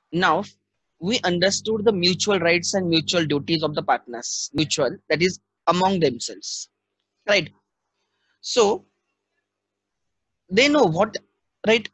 Now we understood the mutual rights and mutual duties of the partners, mutual, that is among themselves, right? So they know what, right,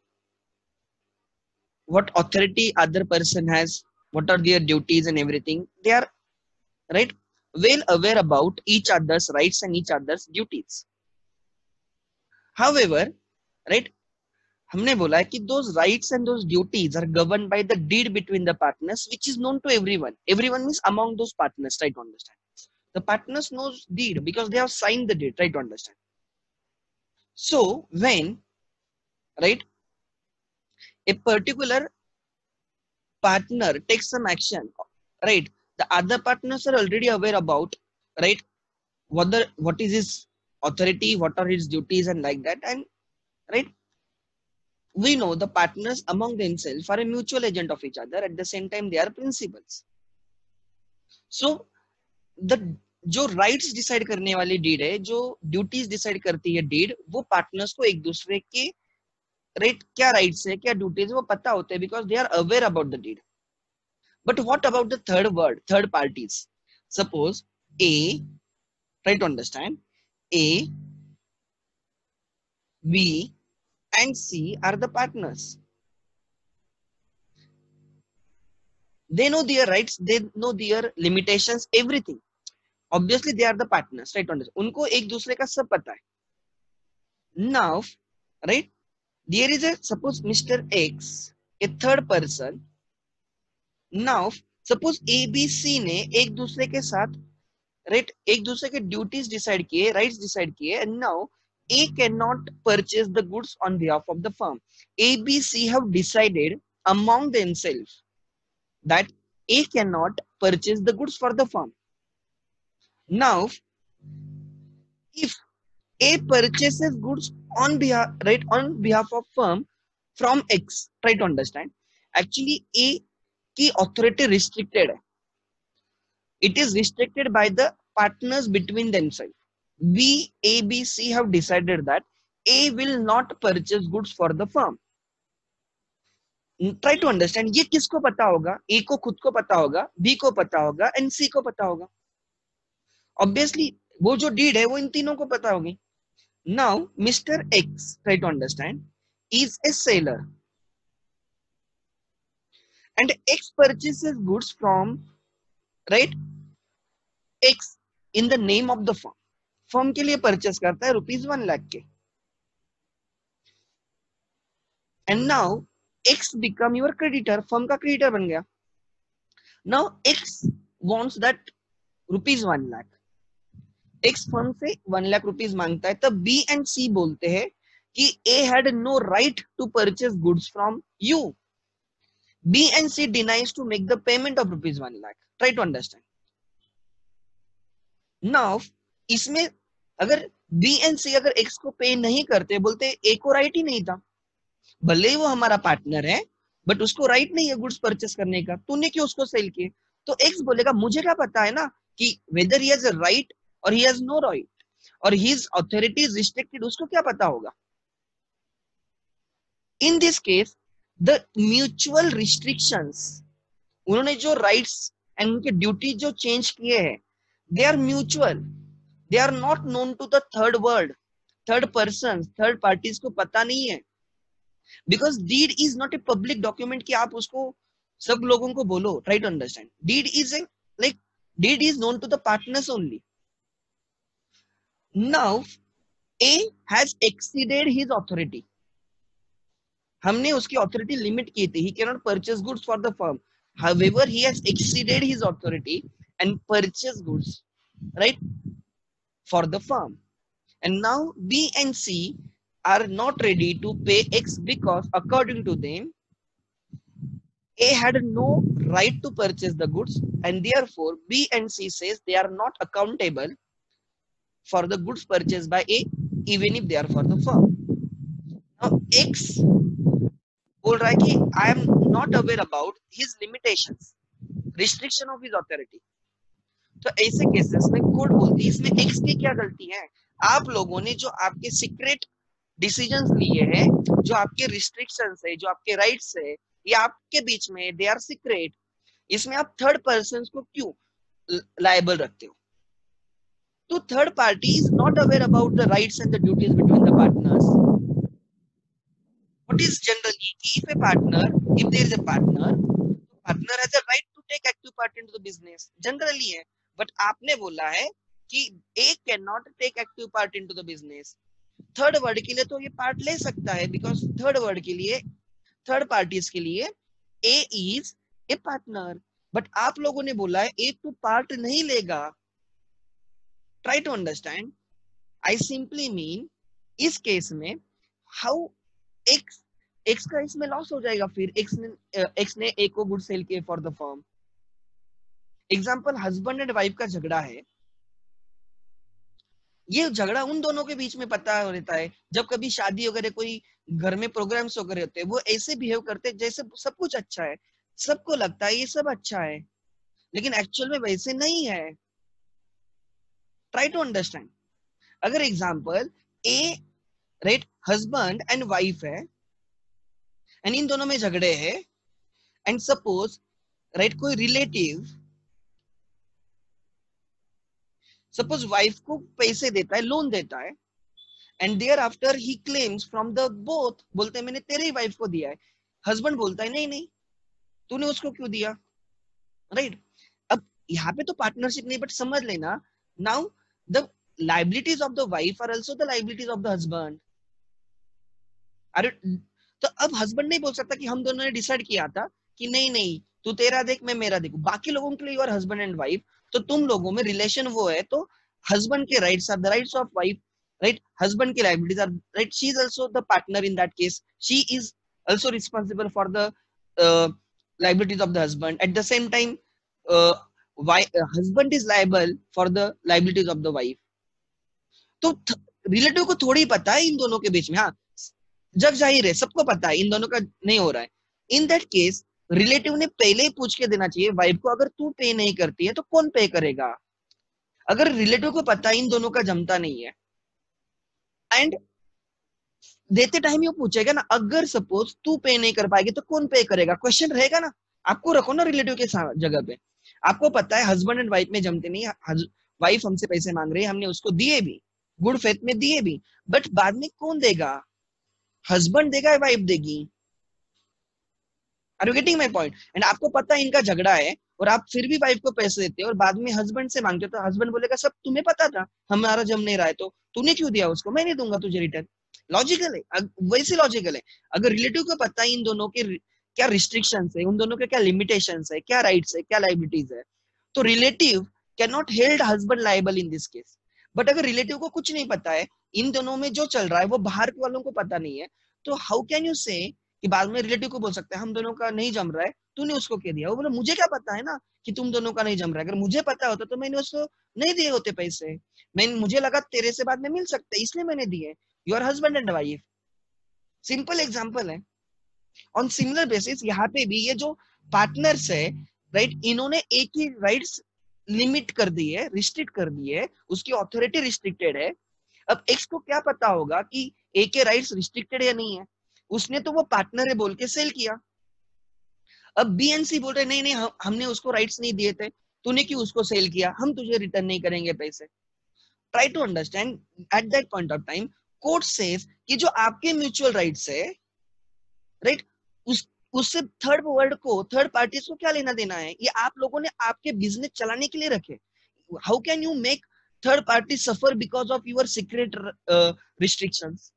what authority other person has, what are their duties and everything. They are, right, well aware about each other's rights and each other's duties. However, right, हमने बोला है कि those rights and those duties are governed by the deed between the partners, which is known to everyone. Everyone means among those partners, try to understand. The partners knows deed because they have signed the deed, try to understand. So when, right, a particular partner takes some action, right, the other partners are already aware about, right, what is his authority, what are his duties and like that, and right, we know the partners among themselves are a mutual agent of each other, at the same time they are principals. So the जो rights decide करने वाली deed है, जो duties decide करती है deed, वो partners को एक दूसरे के राइट, क्या राइट्स है, क्या ड्यूटीज, वो पता होते हैं because they are aware about the deed. But what about the third parties? Suppose A, try to understand, A, B and C are the partners. They know their rights, they know their limitations, everything. Obviously they are the partners, right? उनको एक दूसरे का सब पता है. Now, right, there is a, suppose Mr. X, a third person. Now suppose A B C ने एक दूसरे के साथ, right, एक दूसरे के ड्यूटीज डिसाइड किए, राइट्स डिसाइड किए, and now A cannot purchase the goods on behalf of the firm. A B C have decided among themselves that A cannot purchase the goods for the firm. Now if A purchases goods on behalf, right, on behalf of firm from X, try to understand, actually A की authority restricted है. It is restricted by the partners between themselves. B, A, B, C have decided that A will not purchase goods for the firm. Try to understand, ये किसको पता होगा? A को खुद को पता होगा, B को पता होगा, and C को पता होगा. Obviously वो जो deed है वो इन तीनों को पता होगी. Now Mr. X, try to understand, is a seller and X purchases goods from, right, X in the name of the firm. Firm के लिए परचेस करता है ₹1,00,000 के. And now X become your creditor, firm का creditor बन गया. Now X wants that ₹1,00,000. X फर्म से ₹1,00,000 मांगता है, तब B एंड C बोलते हैं कि A had no right to purchase goods from you. B and C denies to make the payment of ₹1,00,000. Try to understand. Now इसमें अगर B एंड C अगर X को पे नहीं करते, बोलते A को राइट ही नहीं था, भले ही वो हमारा पार्टनर है बट उसको राइट नहीं है गुड्स परचेस करने का, तूने क्यों उसको सेल किए? तो X बोलेगा मुझे क्या पता है ना कि whether he has a right और ही हैज नो राइट और हिज अथॉरिटी इज रिस्ट्रिक्टेड, उसको क्या पता होगा? In this case the mutual restrictions, उन्होंने जो राइट्स एंड उनके ड्यूटी जो चेंज किए हैं, they are mutual, they are not known to the third world, third person, third parties को पता नहीं है. Because deed is not a public document कि आप उसको सब लोगों को बोलो. Try to understand, deed is a like deed is known to the partners only. Now A has exceeded his authority, हमने उसकी ऑथोरिटी लिमिट की थी. He can not purchase goods for the firm, however he has exceeded his authority and purchased goods, right, for the firm. And now B and C are not ready to pay X because according to them A had no right to purchase the goods, and therefore B and C says they are not accountable for the goods purchased by A even if they are for the firm. Now X बोल रहा है कि I am not aware about his limitations, restriction of his authority. तो ऐसे cases में court बोलती है इसमें X की क्या गलती है? आप लोगों ने जो आपके सीक्रेट डिसीजंस लिए हैं, जो आपके रिस्ट्रिक्शंस है, जो आपके राइट्स है, ये आपके बीच में, दे आर सीक्रेट, इसमें आप थर्ड पर्सन को क्यों लायबल रखते हो? तो third party is not aware about the rights and the duties between the partners. What is generally, if a partner, if there is a partner has a right to take active part into the business. Generally है, but आपने बोला है कि A cannot take active part into the business. Third word के लिए तो ये part ले सकता है, बिकॉज थर्ड वर्ड के लिए, थर्ड पार्टीज के लिए A is a partner. But आप लोगों ने बोला है A तो पार्ट नहीं लेगा. Try to understand. I simply mean इस केस में हाउ एक्स का इसमें लॉस हो जाएगा. फिर एक्स ने ए को गुड सेल किए for the firm. Example, husband and wife का झगड़ा है. ये झगड़ा उन दोनों के बीच में पता रहता है. जब कभी शादी वगैरह, कोई घर में प्रोग्राम्स वगैरह होते हैं, वो ऐसे बिहेव करते हैं जैसे सब कुछ अच्छा है. सबको लगता है ये सब अच्छा है, लेकिन एक्चुअल में वैसे नहीं है. Try to understand. अगर example A, right, husband and wife है, एंड इन दोनों में झगड़े हैं, एंड सपोज, राइट, कोई रिलेटिव, सपोज वाइफ को पैसे देता है, लोन देता है, and there after he claims from the both, बोलते हैं मैंने तेरे ही वाइफ को दिया है. हस्बैंड बोलता है नहीं नहीं, तूने उसको क्यों दिया, राइट. अब यहाँ पे तो पार्टनरशिप नहीं, बट समझ लेना, now the liabilities of the wife are also the liabilities of the husband. अरे, तो अब हस्बैंड नहीं बोल सकता कि हम दोनों ने डिसाइड किया था कि नहीं नहीं, तू तेरा देख मैं मेरा देखू. बाकी लोगों के लिए you are husband and wife, तो तुम लोगों में रिलेशन वो है, तो हस्बैंड के rights are the rights of wife, right. Husband की liabilities are, right, she is also the partner in that case. She is also responsible for the liabilities of the husband. At the same time, husband is liable for the liabilities of the wife. तो relative को थोड़ी पता है इन दोनों के बीच में. हाँ, जग जाहिर है, सबको पता है इन दोनों का नहीं हो रहा है. इन दैट केस रिलेटिव ने पहले ही पूछ के देना चाहिए वाइफ को, अगर तू पे नहीं करती है तो कौन पे करेगा. अगर रिलेटिव को पता है इन दोनों का जमता नहीं है, एंड देते टाइम ये पूछेगा ना, अगर सपोज तू पे नहीं कर पाएगी तो कौन पे करेगा, क्वेश्चन रहेगा ना. आपको रखो ना रिलेटिव के जगह पे. आपको पता है हस्बैंड एंड वाइफ में जमते नहीं, वाइफ हमसे पैसे मांग रही है, हमने उसको दिए भी, गुड फेथ में दिए भी, बट बाद में कौन देगा, हस्बैंड देगा या वाइफ देगी. Are you getting my point. And आपको पता है इनका झगड़ा है, और आप फिर भी वाइफ को पैसे देते हो और बाद में हस्बैंड से मांगते हो, तो हस्बैंड बोलेगा सब तुम्हें पता था, हमारा जम नहीं रहा है, तो तूने क्यों दिया उसको, मैं नहीं दूंगा तुझे रिटर्न. लॉजिकल है, वैसे लॉजिकल है. अगर रिलेटिव को पता है इन दोनों के क्या रिस्ट्रिक्शंस है, उन दोनों के क्या लिमिटेशंस है, क्या राइट्स है, क्या लाइबिलिटीज है, तो relative can not held husband liable in this case. But अगर रिलेटिव को कुछ नहीं पता है, इन दोनों में जो चल रहा है वो बाहर के वालों को पता नहीं है, तो हाउ कैन यू से कि बाद में रिलेटिव को बोल सकते हैं हम दोनों का नहीं जम रहा है, तूने उसको क्या दिया. वो बोला मुझे क्या पता है ना कि तुम दोनों का नहीं जम रहा है, अगर मुझे पता होता तो मैंने उसको नहीं दिए होते पैसे, मुझे लगा तेरे से बाद में मिल सकते इसलिए मैंने दिए. You are husband and wife. Simple example है. ऑन सिमिलर बेसिस यहाँ पे भी ये जो पार्टनर्स है, राइट, इन्होंने एक ही राइट्स लिमिट कर दी है, रिस्ट्रिक्ट कर दी है, उसकी ऑथोरिटी रिस्ट्रिक्टेड है. अब एक्स को क्या पता होगा कि ए के राइट्स रिस्ट्रिक्टेड या नहीं है, उसने तो वो पार्टनर है बोल के सेल किया. अब बी एंड सी बोल रहे नहीं नहीं, हमने उसको राइट्स नहीं दिए थे, तूने क्यों उसको सेल किया, हम तुझे रिटर्न नहीं करेंगे पैसे. Try to understand. At that point of time court says कि जो आपके म्यूचुअल राइट्स है, राइट, उससे थर्ड वर्ड को, थर्ड पार्टीज को क्या लेना देना है. ये आप लोगों ने आपके बिजनेस चलाने के लिए रखे. How can you make third party suffer because of your secret restrictions.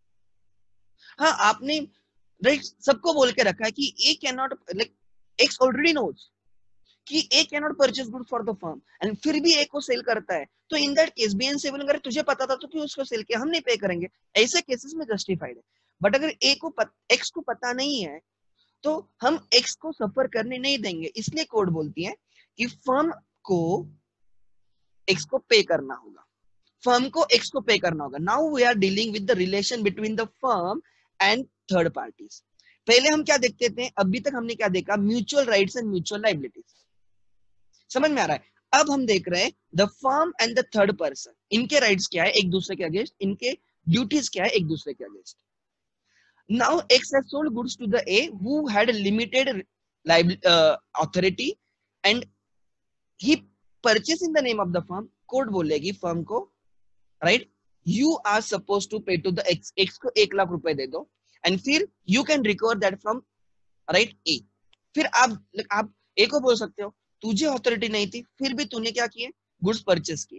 हाँ, आपने राइट सबको बोल के रखा है कि A can not, like X already knows कि A can not purchase good for the firm, and फिर भी ए को सेल करता है. तो in that case B and C बोलेंगे तुझे पता था तो क्यों उसको सेल किया, हम नहीं पे करेंगे. ऐसे केसेस में जस्टिफाइड है. बट अगर ए को एक्स को पता नहीं है, तो हम एक्स को सफर करने नहीं देंगे. इसलिए कोर्ट बोलती है कि फर्म को एक्स को पे करना होगा, फर्म को एक्स को पे करना होगा. Now we are dealing with the relation between the firm and third parties. पहले हम क्या देखते थे, अभी तक हमने क्या देखा, mutual rights and mutual liabilities. समझ में आ रहा है. अब हम देख रहे हैं the firm and the third person, इनके राइट्स क्या है एक दूसरे के अगेंस्ट, इनके ड्यूटीज क्या है एक दूसरे के against. Now X has sold goods to the A who had a limited authority and he purchased in the name of the firm. Court बोलेगी फर्म को, right, you are suppose to pay to the X, X को 1 लाख रुपए दे दो and फिर you can recover that from, right, A. फिर आप ए को बोल सकते हो तुझे अथॉरिटी नहीं थी फिर भी तूने क्या किए, गुड्स परचेस किए।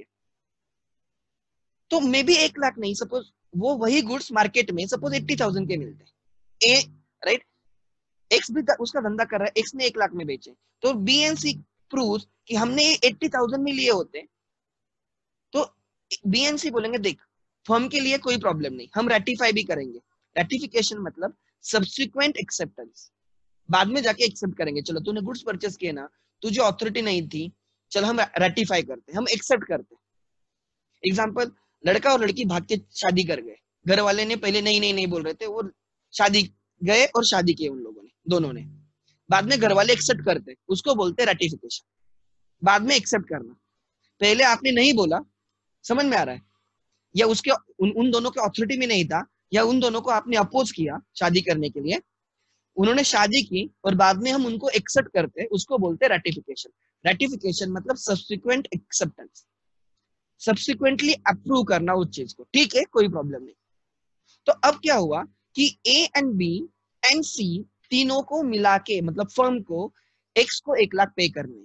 तो मे बी 1 लाख नहीं, सपोज वो वही गुड्स मार्केट में सपोज 80,000 के मिलते ए, राइट, एक्स भी उसका धंधा कर रहा है, एक्स ने 1 लाख में बेचे, तो बी एंड सी प्रूव कि हमने 80,000 में लिए होते, तो बी एंड सी बोलेंगे देख फर्म के लिए कोई प्रॉब्लम नहीं, हम रेटिफाई भी करेंगे। रेटिफिकेशन मतलब सब्सिक्वेंट एक्सेप्टेंस, बाद में जाके एक्सेप्ट करेंगे, चलो तूने गुड्स परचेस किए ना, तुझे अथॉरिटी नहीं थी, चलो हम रेटिफाई करते, हम एक्सेप्ट करते। एग्जाम्पल, लड़का और लड़की भाग के शादी कर गए, घर वाले ने पहले नहीं नहीं नहीं बोल रहे थे, वो शादी गए और शादी की उन लोगों ने, दोनों ने, बाद में घर वाले एक्सेप्ट करते, उसको बोलते रेटिफिकेशन। बाद में एक्सेप्ट करना, पहले आपने नहीं बोला, समझ में आ रहा है, या उसके उन दोनों के अथॉरिटी में नहीं था, या उन दोनों को आपने अपोज किया शादी करने के लिए, उन्होंने शादी की और बाद में हम उनको एक्सेप्ट करते, उसको बोलते रेटिफिकेशन। रेटिफिकेशन मतलब सब्सिक्वेंट एक्सेप्टेंस, सब्सिक्वेंटली अप्रूव करना उस चीज को, ठीक है, कोई प्रॉब्लम नहीं। तो अब क्या हुआ कि A and B and C तीनों को मिला के मतलब फर्म को एक्स को 1 लाख पे करने।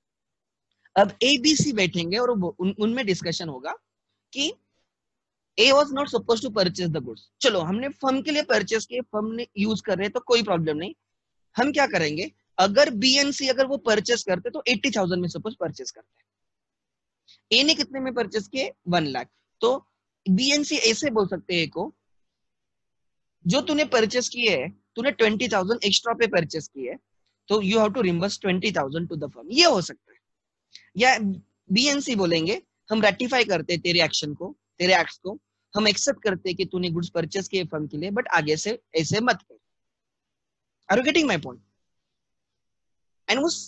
अब ए बी सी बैठेंगे और उनमें डिस्कशन होगा कि A was not suppose to purchase the goods, चलो हमने फर्म के लिए परचेस किए, फर्म ने यूज कर रहे हैं तो कोई प्रॉब्लम नहीं, हम क्या करेंगे, अगर बी एंड सी अगर वो परचेस करते तो 80,000 में सपोज परचेस करते, ए ने कितने में परचेस किए 1 लाख, तो बी एंड सी ऐसे बोल सकते हैं ए को, जो तूने परचेस किए है, तूने 20,000 एक्स्ट्रा पे परचेस किए, तो you have to reimburse 20,000 to the firm, ये हो सकता है। या बी एंड सी बोलेंगे हम रेटिफाई करते तेरे एक्शन को, तेरे एक्ट्स को, हम एक्सेप्ट करते कि तूने गुड्स परचेस किए फर्म के लिए, बट आगे से ऐसे मत कर। Are you getting my point? And वो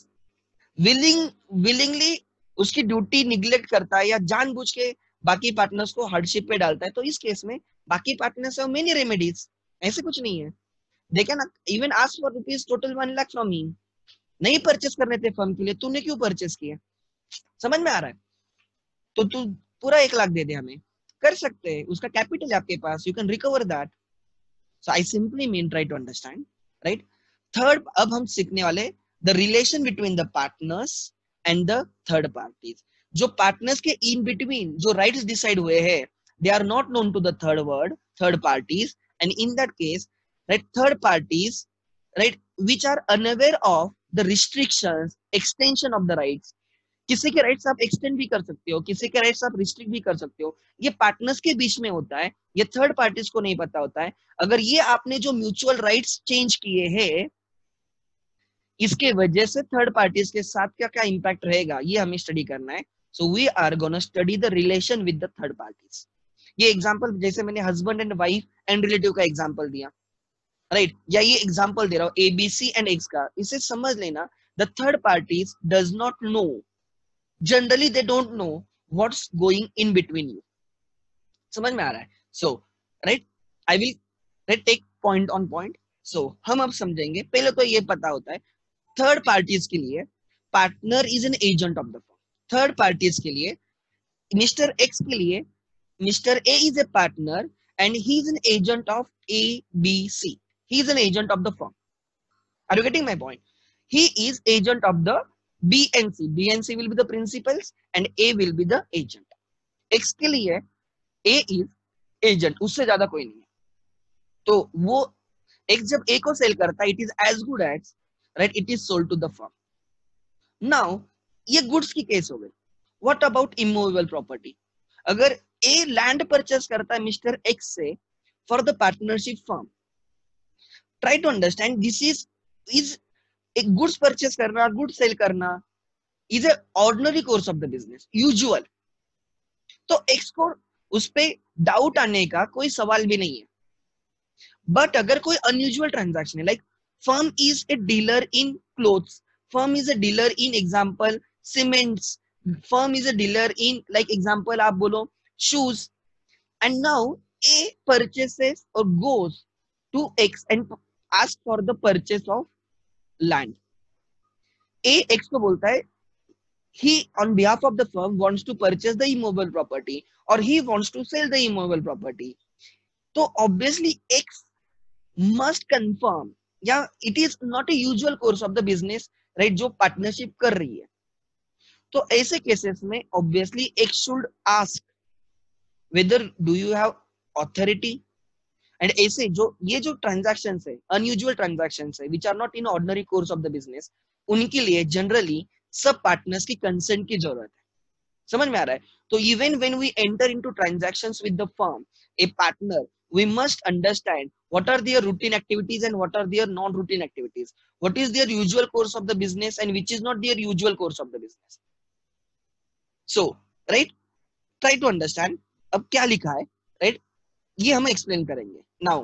विलिंगली उसकी ड्यूटी निग्लेक्ट करता है या जानबूझ के बाकी पार्टनर्स को हार्डशिप पे डालता है, तो इस केस में बाकी पार्टनर्स हैव मेनी रेमेडीज, ऐसे कुछ नहीं है, they can even ask for rupees total 1 lakh from me, नहीं परचेस करने थे फर्म के लिए, तूने क्यों परचेस किए, समझ में आ रहा है, तो तू पूरा 1 लाख दे दे हमें, कर सकते हैं, उसका कैपिटल है आपके पास, you can recover that. So I simply mean try to understand, right. Third, अब हम सीखने वाले the relation between the partners and the third parties. जो पार्टनर्स के इन बिटवीन जो राइट्स डिसाइड हुए हैं, they are not known to the third parties, and in that case, right, third parties, right, which are unaware of the restrictions, extension of the rights, किसी के rights आप extend भी कर सकते हो, किसी के राइट्स आप रिस्ट्रिक्ट भी कर सकते हो, ये पार्टनर्स के बीच में होता है, ये थर्ड पार्टीज को नहीं पता होता है। अगर ये आपने जो म्यूचुअल राइट्स चेंज किए हैं, इसके वजह से थर्ड पार्टीज के साथ क्या क्या इंपैक्ट रहेगा, ये हमें स्टडी करना है। So we are gonna study the relation with the third parties. ये एग्जांपल जैसे मैंने husband and wife and relative का एग्जांपल दिया, राइट, या ये एग्जांपल दे रहा हूं एबीसी एंड एक्स का, इसे समझ लेना, the third parties does not know, generally they don't know what's going in between you, समझ में आ रहा है। So right, I will write take point on point. So हम अब समझेंगे, पहले तो ये पता होता है थर्ड पार्टीज के लिए partner is an agent of the firm. Third parties के लिए मिस्टर एक्स के लिए mister A is a partner and he is an agent of A B C, he is an agent of the firm. Are you getting my point? he is agent of the B and C. B and C will be the principals and A will be the agent. X के लिए A is agent, उससे ज्यादा कोई नहीं है, तो वो X जब A को सेल करता है, it is as good as, right, it is sold to the firm. Now ये गुड्स की केस हो गई। What about immovable property? अगर A लैंड परचेस करता है मिस्टर X से for the partnership firm, try to understand this is एक goods purchase करना, गुड्स सेल करना is a ordinary course of the business, usual, तो एक्स को उस पे डाउट आने का कोई सवाल भी नहीं है। बट अगर कोई अनयूजुअल ट्रांजैक्शन है, like firm is a dealer in clothes, firm is a dealer in example cements, firm is a dealer in like example आप बोलो shoes, and now A purchases or goes to X and ask for the purchase of land. A X को बोलता है he on behalf of the firm wants to purchase the immovable property or he wants to sell the immovable property. तो obviously X must confirm, या it is not a usual course of the business, right, जो partnership कर रही है. तो ऐसे cases में obviously X should ask whether do you have authority. And ऐसे जो ये जो ट्रांजैक्शंस है, अनयूजुअल ट्रांजैक्शंस है, which are not in ordinary course of the business, उनके लिए जनरली सब पार्टनर्स की कंसेंट की जरूरत है. समझ में आ रहा है? तो even when we enter into transactions with the firm, a partner, we must understand what are their routine activities and what are their non routine activities, what is their usual course of the business and which is not their usual course of the business. So right, try to understand अब क्या लिखा है, right, ये हम explain करेंगे. Now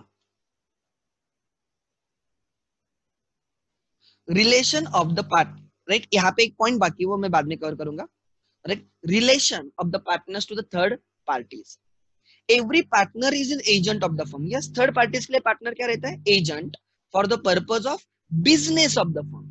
relation of the part, right, यहाँ पे एक पॉइंट बाकी वो मैं बाद में कवर करूंगा. Right, relation of the partners to the third parties. Every partner is an agent of the firm. Yes, third parties के लिए पार्टनर क्या रहता है? Agent for the purpose of business of the firm.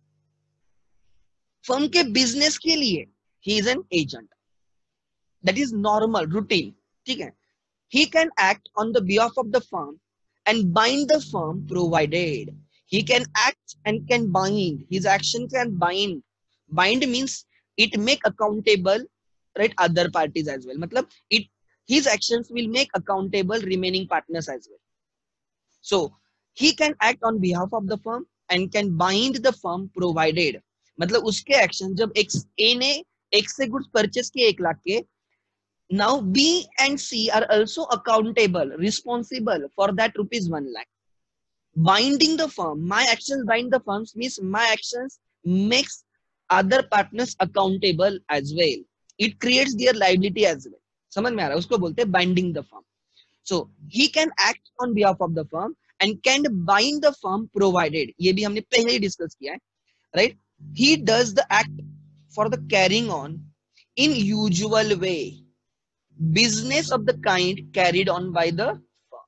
Firm के business के लिए he is an agent. That is normal routine. ठीक है. He can act on the behalf of the firm and bind the firm provided. He can act and can bind. His action can bind. Bind means it make accountable, right, other parties as well. मतलब his actions will make accountable remaining partners as well. So he can act on behalf of the firm and can bind the firm provided. मतलब उसके action, जब A ने X से goods purchase किए 1 लाख के, now B and C are also accountable, responsible for that rupees 1 lakh. Binding the firm, my actions bind the firms means my actions makes other partners accountable as well. It creates their liability as well. समझ में आ रहा है? उसको बोलते हैं binding the firm. So he can act on behalf of the firm and can bind the firm provided. ये भी हमने पहले ही डिस्कस किया है, right? He does the act for the carrying on in usual way. Business of the kind carried on by the firm.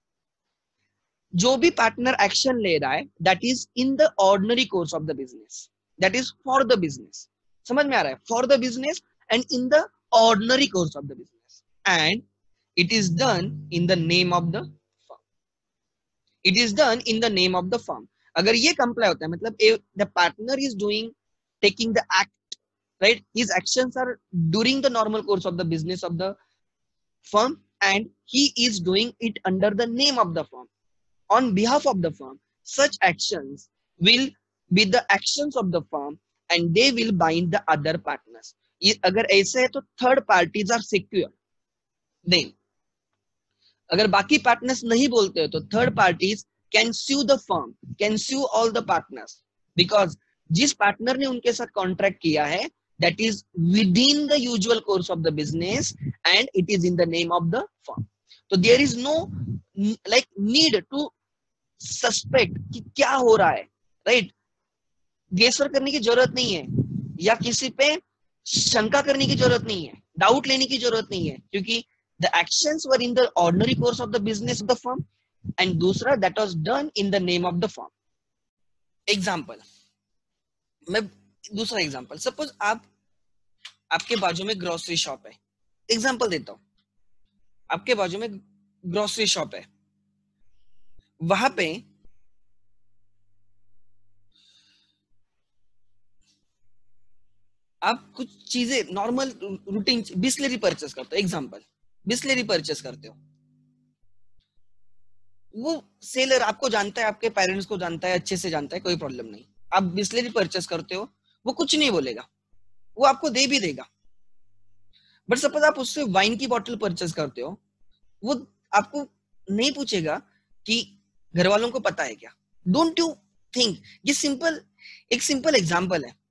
जो भी partner action ले रहा है, that is in the ordinary course of the business. That is for the business. समझ में आ रहा है? For the business and in the ordinary course of the business. And it is done in the name of the firm. It is done in the name of the firm. अगर ये comply होता है, मतलब the partner is taking the act, right? His actions are during the normal course of the business of the firm and he is doing it under the name of the firm, on behalf of the firm. Such actions will be the actions of the firm and they will bind the other partners. अगर ऐसे है तो third parties are secure. Then अगर बाकी partners नहीं बोलते हो तो third parties can sue the firm, can sue all the partners, because जिस पार्टनर ने उनके साथ कॉन्ट्रैक्ट किया है, that is within the usual course of the business and it is in the name of the firm. So there is no like need to suspect कि क्या हो रहा है, right? गेसर करने की जरूरत नहीं है या किसी पे शंका करने की जरूरत नहीं है, डाउट लेने की जरूरत नहीं है, क्योंकि the actions were in the ordinary course of the business of the firm and दूसरा that was done in the name of the firm. Example, मैं दूसरा एग्जाम्पल, सपोज आपके बाजू में ग्रोसरी शॉप है. एग्जाम्पल देता हूं, आपके बाजू में ग्रोसरी शॉप है, वहां पे आप कुछ चीजें नॉर्मल रूटीन बिस्लरी परचेस करते हो. एग्जाम्पल, बिस्लरी परचेस करते हो, वो सेलर आपको जानता है, आपके पेरेंट्स को जानता है, अच्छे से जानता है, कोई प्रॉब्लम नहीं. आप बिस्लरी परचेस करते हो, वो कुछ नहीं बोलेगा, वो आपको दे भी देगा. बट सपोज आप उससे वाइन की बोतल परचेस करते हो, वो आपको नहीं पूछेगा कि घर वालों को पता है क्या. डोंट यू थिंक ये सिंपल, एक सिंपल एग्जांपल है.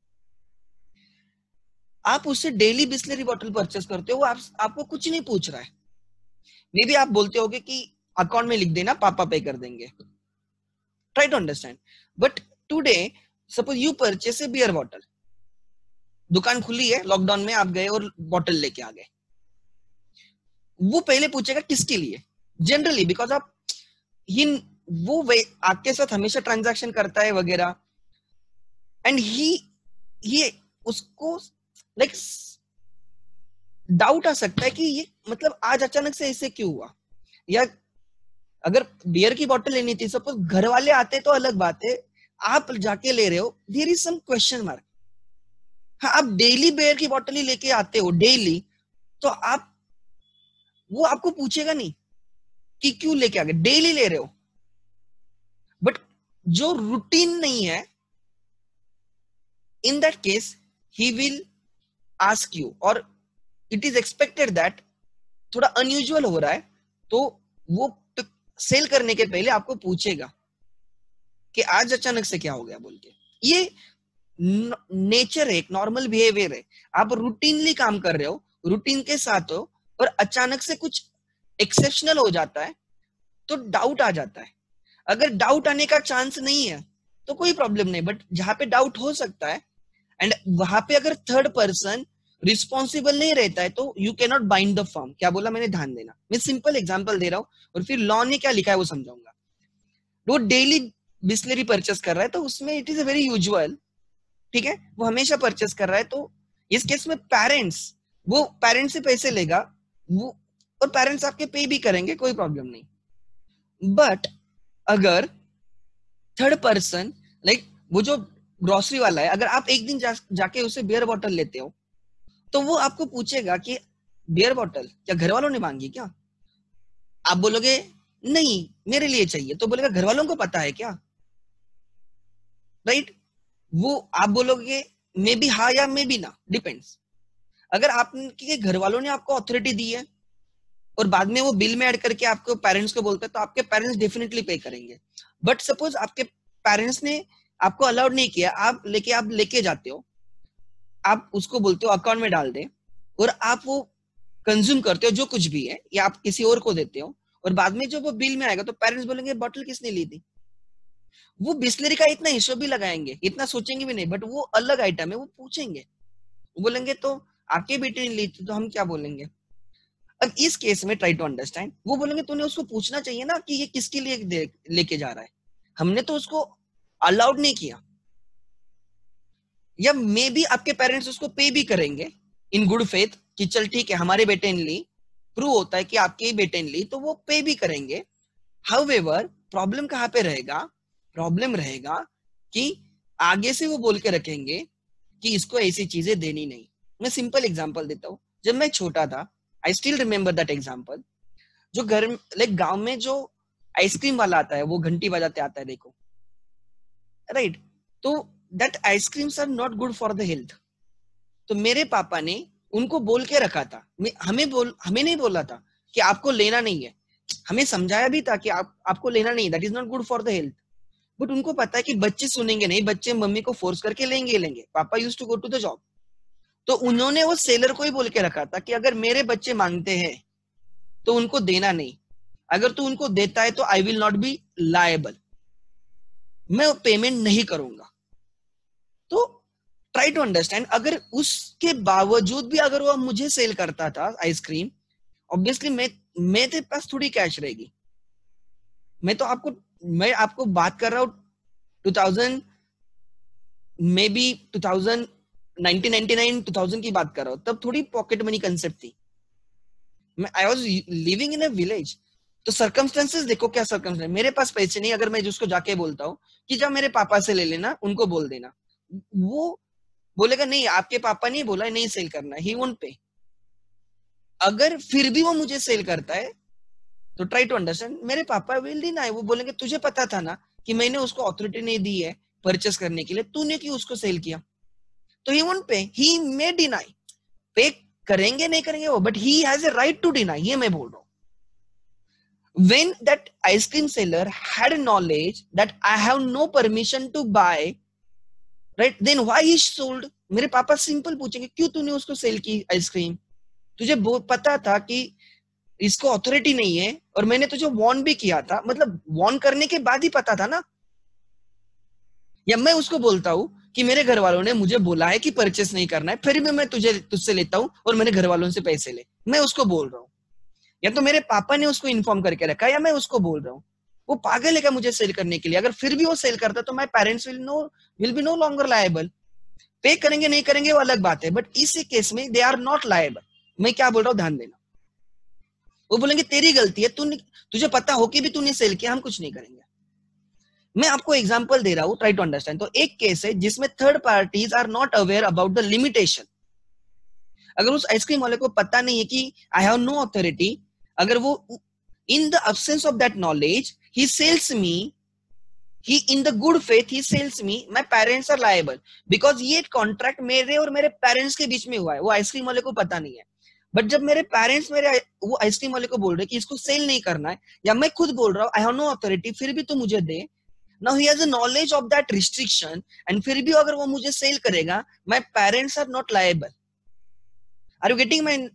आप उससे डेली बिस्लरी बोतल परचेस करते हो, वो आपको कुछ नहीं पूछ रहा है. मे बी आप बोलते होगे कि अकाउंट में लिख देना, पापा पे कर देंगे. Try to understand. But today suppose you purchase a beer bottle, दुकान खुली है, लॉकडाउन में आप गए और बॉटल लेके आ गए, वो पहले पूछेगा किसके लिए, जनरली, बिकॉज आप वो आपके साथ हमेशा ट्रांजैक्शन करता है वगैरह, एंड ही उसको लाइक डाउट आ सकता है कि ये मतलब आज अचानक से ऐसे क्यों हुआ, या अगर बियर की बोतल लेनी थी, सपोज घर वाले आते तो अलग बात है, आप जाके ले रहे हो, there is some question mark. हाँ, आप डेली बियर की बोतल ही लेके आते हो डेली, तो आप वो आपको पूछेगा नहीं कि क्यों लेके आ गए, डेली ले रहे हो। बट जो रूटीन नहीं है, in that case he will ask you, और इट इज एक्सपेक्टेड दैट थोड़ा अनयूजुअल हो रहा है, तो वो सेल करने के पहले आपको पूछेगा कि आज अचानक से क्या हो गया बोल के। ये नेचर है, एक नॉर्मल बिहेवियर है। आप रूटीनली काम कर रहे हो, रूटीन के साथ हो, और अचानक से कुछ एक्सेप्शनल हो जाता है तो डाउट आ जाता है। अगर डाउट आने का चांस नहीं है तो कोई प्रॉब्लम नहीं, बट जहां पे डाउट हो सकता है एंड वहां पे अगर थर्ड पर्सन रिस्पॉन्सिबल नहीं रहता है तो you can not bind the firm. क्या बोला मैंने, ध्यान देना, मैं सिंपल एग्जांपल दे रहा हूँ और फिर लॉ ने क्या लिखा है वो समझाऊंगा। वो डेली बिस्लरी परचेस कर रहा है तो उसमें it is a very usual, ठीक है, वो हमेशा परचेस कर रहा है, तो इस केस में पेरेंट्स, वो पेरेंट्स से पैसे लेगा वो, और पेरेंट्स आपके पे भी करेंगे, कोई प्रॉब्लम नहीं। बट अगर थर्ड पर्सन लाइक वो जो ग्रोसरी वाला है, अगर आप एक दिन जाके उसे बियर बॉटल लेते हो तो वो आपको पूछेगा कि बियर बॉटल क्या घर वालों ने मांगी क्या? आप बोलोगे नहीं मेरे लिए चाहिए, तो बोलेगा घर वालों को पता है क्या? राइट? वो आप बोलोगे मे बी हाँ या मे बी ना, डिपेंड्स। अगर आपके घर वालों ने आपको अथॉरिटी दी है और बाद में वो बिल में ऐड करके आपको पेरेंट्स को बोलते हैं, तो आपके पेरेंट्स डेफिनेटली पे करेंगे। बट सपोज आपके पेरेंट्स ने आपको अलाउड नहीं किया, आप लेके जाते हो, आप उसको बोलते हो अकाउंट में डाल दे, और आप वो कंज्यूम करते हो जो कुछ भी है, या आप किसी और को देते हो, और बाद में जब वो बिल में आएगा तो पेरेंट्स बोलेंगे बॉटल किसने ली थी। वो बिस्लरी का इतना हिस्सा भी लगाएंगे, इतना सोचेंगे भी नहीं, बट वो अलग आइटम है, वो पूछेंगे, वो बोलेंगे तो आपके बेटे ने ली थी, तो हम क्या बोलेंगे? अब इस केस में ट्राई टू अंडरस्टैंड, वो बोलेंगे तूने उसको पूछना चाहिए ना कि ये किसके लिए लेके जा रहा है, हमने तो उसको अलाउड नहीं किया। या मे बी आपके पेरेंट्स उसको पे भी करेंगे इन गुड फेथ कि चल ठीक है हमारे बेटे ने ली, प्रूव होता है कि आपके ही बेटे ने ली, तो वो पे भी करेंगे। हाउएवर प्रॉब्लम कहां पे रहेगा? प्रॉब्लम रहेगा कि आगे से वो बोल के रखेंगे कि इसको ऐसी चीजें देनी नहीं। मैं सिंपल एग्जांपल देता हूँ, जब मैं छोटा था, I still remember that example, जो घर लाइक गांव में जो आइसक्रीम वाला आता है, वो घंटी बजाते आता है, देखो, राइट? तो that ice creams are not good for the health. तो मेरे पापा ने उनको बोल के रखा था, हमें नहीं बोला था कि आपको लेना नहीं है, हमें समझाया भी था कि आपको लेना नहीं, that is not good for the health. But उनको पता है कि बच्चे सुनेंगे नहीं, बच्चे मम्मी को फोर्स करके लेंगे। पापा used to go to the job, तो उन्होंने वो सेलर को ही बोल के रखा था कि अगर मेरे बच्चे मांगते हैं तो उनको देना नहीं, अगर तू उनको देता है तो I will not be liable, मैं पेमेंट नहीं करूंगा। तो ट्राई टू अंडरस्टैंड, अगर उसके बावजूद भी अगर वो मुझे सेल करता था आइसक्रीम, ऑब्वियसली मेरे पास थोड़ी कैश रहेगी। मैं आपको बात कर रहा हूँ 2000 मे बी 2000 1999 2000 की बात कर रहा हूँ, तब थोड़ी पॉकेट मनी कंसेप्ट थी। I was living in a village, तो सर्कमस्टेंसेस देखो क्या सर्कमस्टेंस, मेरे पास पैसे नहीं, अगर मैं जिसको जाके बोलता हूँ कि जब मेरे पापा से ले लेना, उनको बोल देना, वो बोलेगा नहीं आपके पापा ने बोला नहीं सेल करना, ही वोंट पे। अगर फिर भी वो मुझे सेल करता है तो ट्राई टू अंडरस्टैंड, मेरे पापा विल डिनाई, वो बोलेंगे तुझे पता था ना कि मैंने उसको अथॉरिटी नहीं दी है परचेस करने के लिए, तूने क्यों उसको सेल किया? तो ही वोंट पे, ही मे डिनाई, पे करेंगे नहीं करेंगे वो, but he has a right to deny, ये मैं बोल रहा हूं। When that ice cream seller had knowledge that I have no permission to buy, right, then why he sold? मेरे पापा सिंपल पूछेंगे क्यों तूने उसको सेल की आइसक्रीम? तुझे पता था कि इसको अथॉरिटी नहीं है, और मैंने तुझे वार्न भी किया था, मतलब वार्न करने के बाद ही पता था ना। या मैं उसको बोलता हूँ कि मेरे घर वालों ने मुझे बोला है कि परचेस नहीं करना है, फिर भी मैं तुझसे लेता हूँ और मेरे घर वालों से पैसे ले, मैं उसको बोल रहा हूँ। या तो मेरे पापा ने उसको इन्फॉर्म करके रखा, या मैं उसको बोल रहा हूँ। वो पागल है क्या मुझे सेल करने के लिए? अगर फिर भी वो सेल करता तो my parents will be no longer liable. Pay करेंगे नहीं करेंगे वो अलग बात है, बट इसी केस में दे आर नॉट लायबल। मैं क्या बोल रहा हूँ ध्यान देना। वो बोलेंगे तेरी गलती है, तुझे पता हो कि भी तूने सेल किया, हम कुछ नहीं करेंगे। मैं आपको एग्जांपल दे रहा हूँ, ट्राई टू अंडरस्टैंड। तो एक केस है जिसमें third parties are not aware about the limitation. अगर उस आइसक्रीम वाले को पता नहीं है कि आई हैव नो अथॉरिटी, अगर वो in the absence of that knowledge he sells me, he in the good faith he sells me, my parents are liable because ये कॉन्ट्रैक्ट मेरे और मेरे पेरेंट्स के बीच में हुआ है, वो आइसक्रीम वाले को पता नहीं है। बट जब मेरे पेरेंट्स वो आइसक्रीम वाले को बोल रहे कि इसको सेल नहीं करना है, या मैं खुद बोल रहा हूँ आई हैव नो अथॉरिटी, फिर भी तो मुझे दे, now he has a knowledge of that restriction, and फिर भी अगर वो मुझे सेल करेगा, my parents are not liable. Are you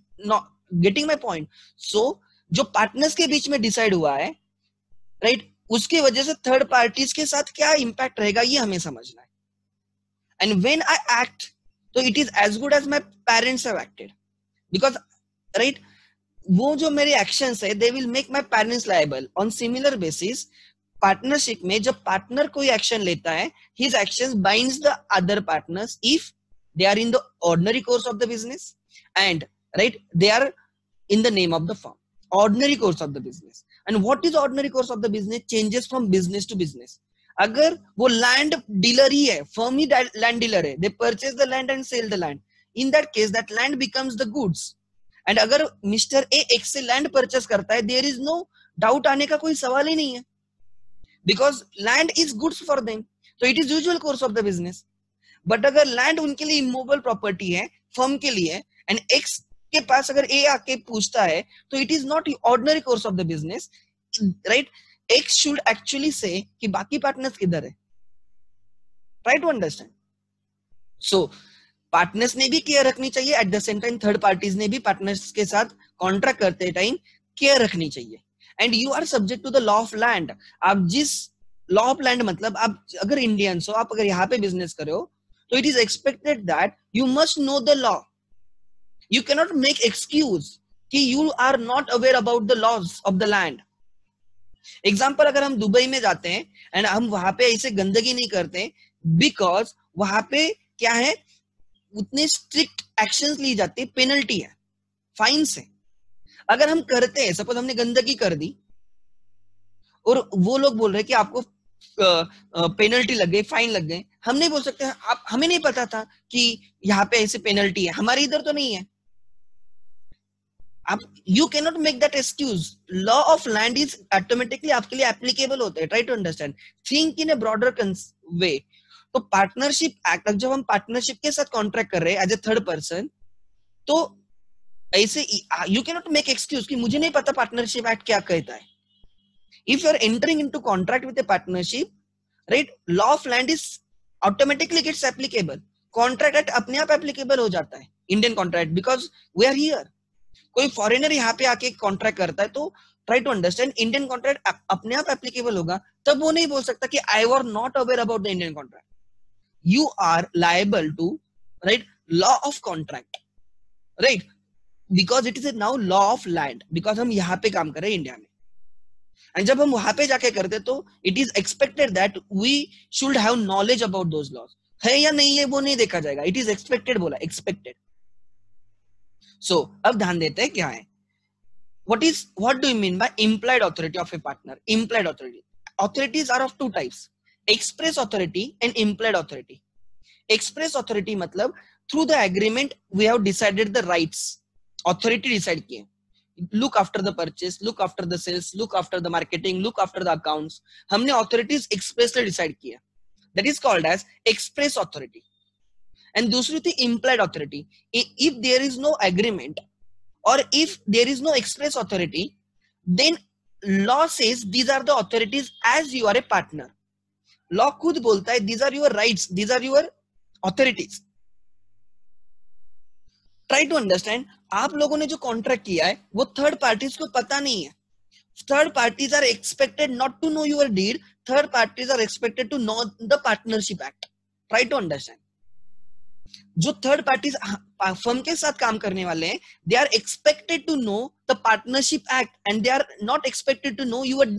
getting my point? So जो पार्टनर्स के बीच में डिसाइड हुआ है, राइट, उसकी वजह से थर्ड पार्टीज के साथ क्या इंपैक्ट रहेगा ये हमें समझना है। एंड व्हेन आई एक्ट, तो it is as good as my parents have acted, because right, वो जो मेरे एक्शंस है they will make my parents liable. On similar basis partnership में जब पार्टनर कोई एक्शन लेता है, his actions binds the other partners if they are in the ordinary course of the business and right they are in the name of the firm. Ordinary course of the business. And what is ordinary course of the business? Changes from business to business. अगर वो land dealer ही है, firm ही land dealer है, they purchase the land and sell the land, in that case that land becomes the goods. And अगर mister A X से land purchase करता है, there is no doubt आने का कोई सवाल ही नहीं है, because land is goods for them, तो it is usual course of the business. But अगर लैंड उनके लिए इमूवेबल प्रॉपर्टी है, फर्म के लिए, एंड एक्स के पास अगर ए आके पूछता है, तो it is not ordinary course of the business, right. X should actually say कि बाकी पार्टनर्स किधर है, try to understand. So partners ने भी केयर रखनी चाहिए, at the same time third parties ने भी पार्टनर्स के साथ कॉन्ट्रैक्ट करते टाइम केयर रखनी चाहिए। And you are subject to the law of land. आप जिस लॉ ऑफ लैंड मतलब आप अगर इंडियंस हो, आप अगर यहाँ पे बिजनेस कर रहे हो, तो it is expected that you must know the law. You cannot make excuse कि you are not aware about the laws of the land. Example, अगर हम दुबई में जाते हैं एंड हम वहां पे ऐसे गंदगी नहीं करते, बिकॉज वहां पे क्या है, उतने स्ट्रिक्ट एक्शंस ली जाती है, पेनल्टी है, फाइन से। अगर हम करते हैं, सपोज हमने गंदगी कर दी और वो लोग बोल रहे हैं कि आपको पेनल्टी लग गई, फाइन लग गए, हम नहीं बोल सकते आप, हमें नहीं पता था कि यहाँ पे ऐसे पेनल्टी है, हमारे इधर तो नहीं है। आप you can not make that excuse. Law of land is automatically आपके लिए एप्लीकेबल होता है। Try to understand, think in a broader way. तो पार्टनरशिप एक्ट, जब हम पार्टनरशिप के साथ कॉन्ट्रैक्ट कर रहे हैं एज ए थर्ड पर्सन, तो ऐसे you can not make excuse कि मुझे नहीं पता पार्टनरशिप एक्ट क्या कहता है। If you are entering into contract with a partnership, right, law of land is automatically gets applicable. Contract act अपने आप एप्लीकेबल हो जाता है, Indian contract, because we are here. कोई फॉरेनर यहाँ पे आके कॉन्ट्रैक्ट करता है, तो try to understand, Indian contract अपने आप एप्लीकेबल होगा, तब वो नहीं बोल सकता कि I were not aware about the Indian contract. You are liable to, right, law of contract, right, because it is now law of land, because हम यहाँ पे काम कर रहे हैं इंडिया में। एंड जब हम वहां पे जाके करते, तो it is expected that we should have knowledge about those laws. है या नहीं है वो नहीं देखा जाएगा, इट इज एक्सपेक्टेड, बोला एक्सपेक्टेड। सो अब ध्यान देते हैं क्या है, what do you mean by implied authority of a partner? Implied authority, authorities are of two types, express authority and implied authority. Express authority मतलब through the agreement we have decided the rights, authority decide किए, look after the purchase, look after the sales, look after the marketing, look after the accounts, हमने authorities expressly decide किया, that is called as express authority. And दूसरी थी implied authority. If there is no agreement or if there is no express authority, then law says these are the authorities as you are a partner. Law खुद बोलता है these are your rights, these are your authorities. Try to understand, आप लोगों ने जो contract किया है वो थर्ड पार्टीज को पता नहीं है. Third parties are expected not to know your deed. Third parties are expected to know the partnership act. Try to understand. जो थर्ड पार्टीज फर्म के साथ काम करने वाले हैं, they are expected to know the partnership act and they are not expected to know your deed.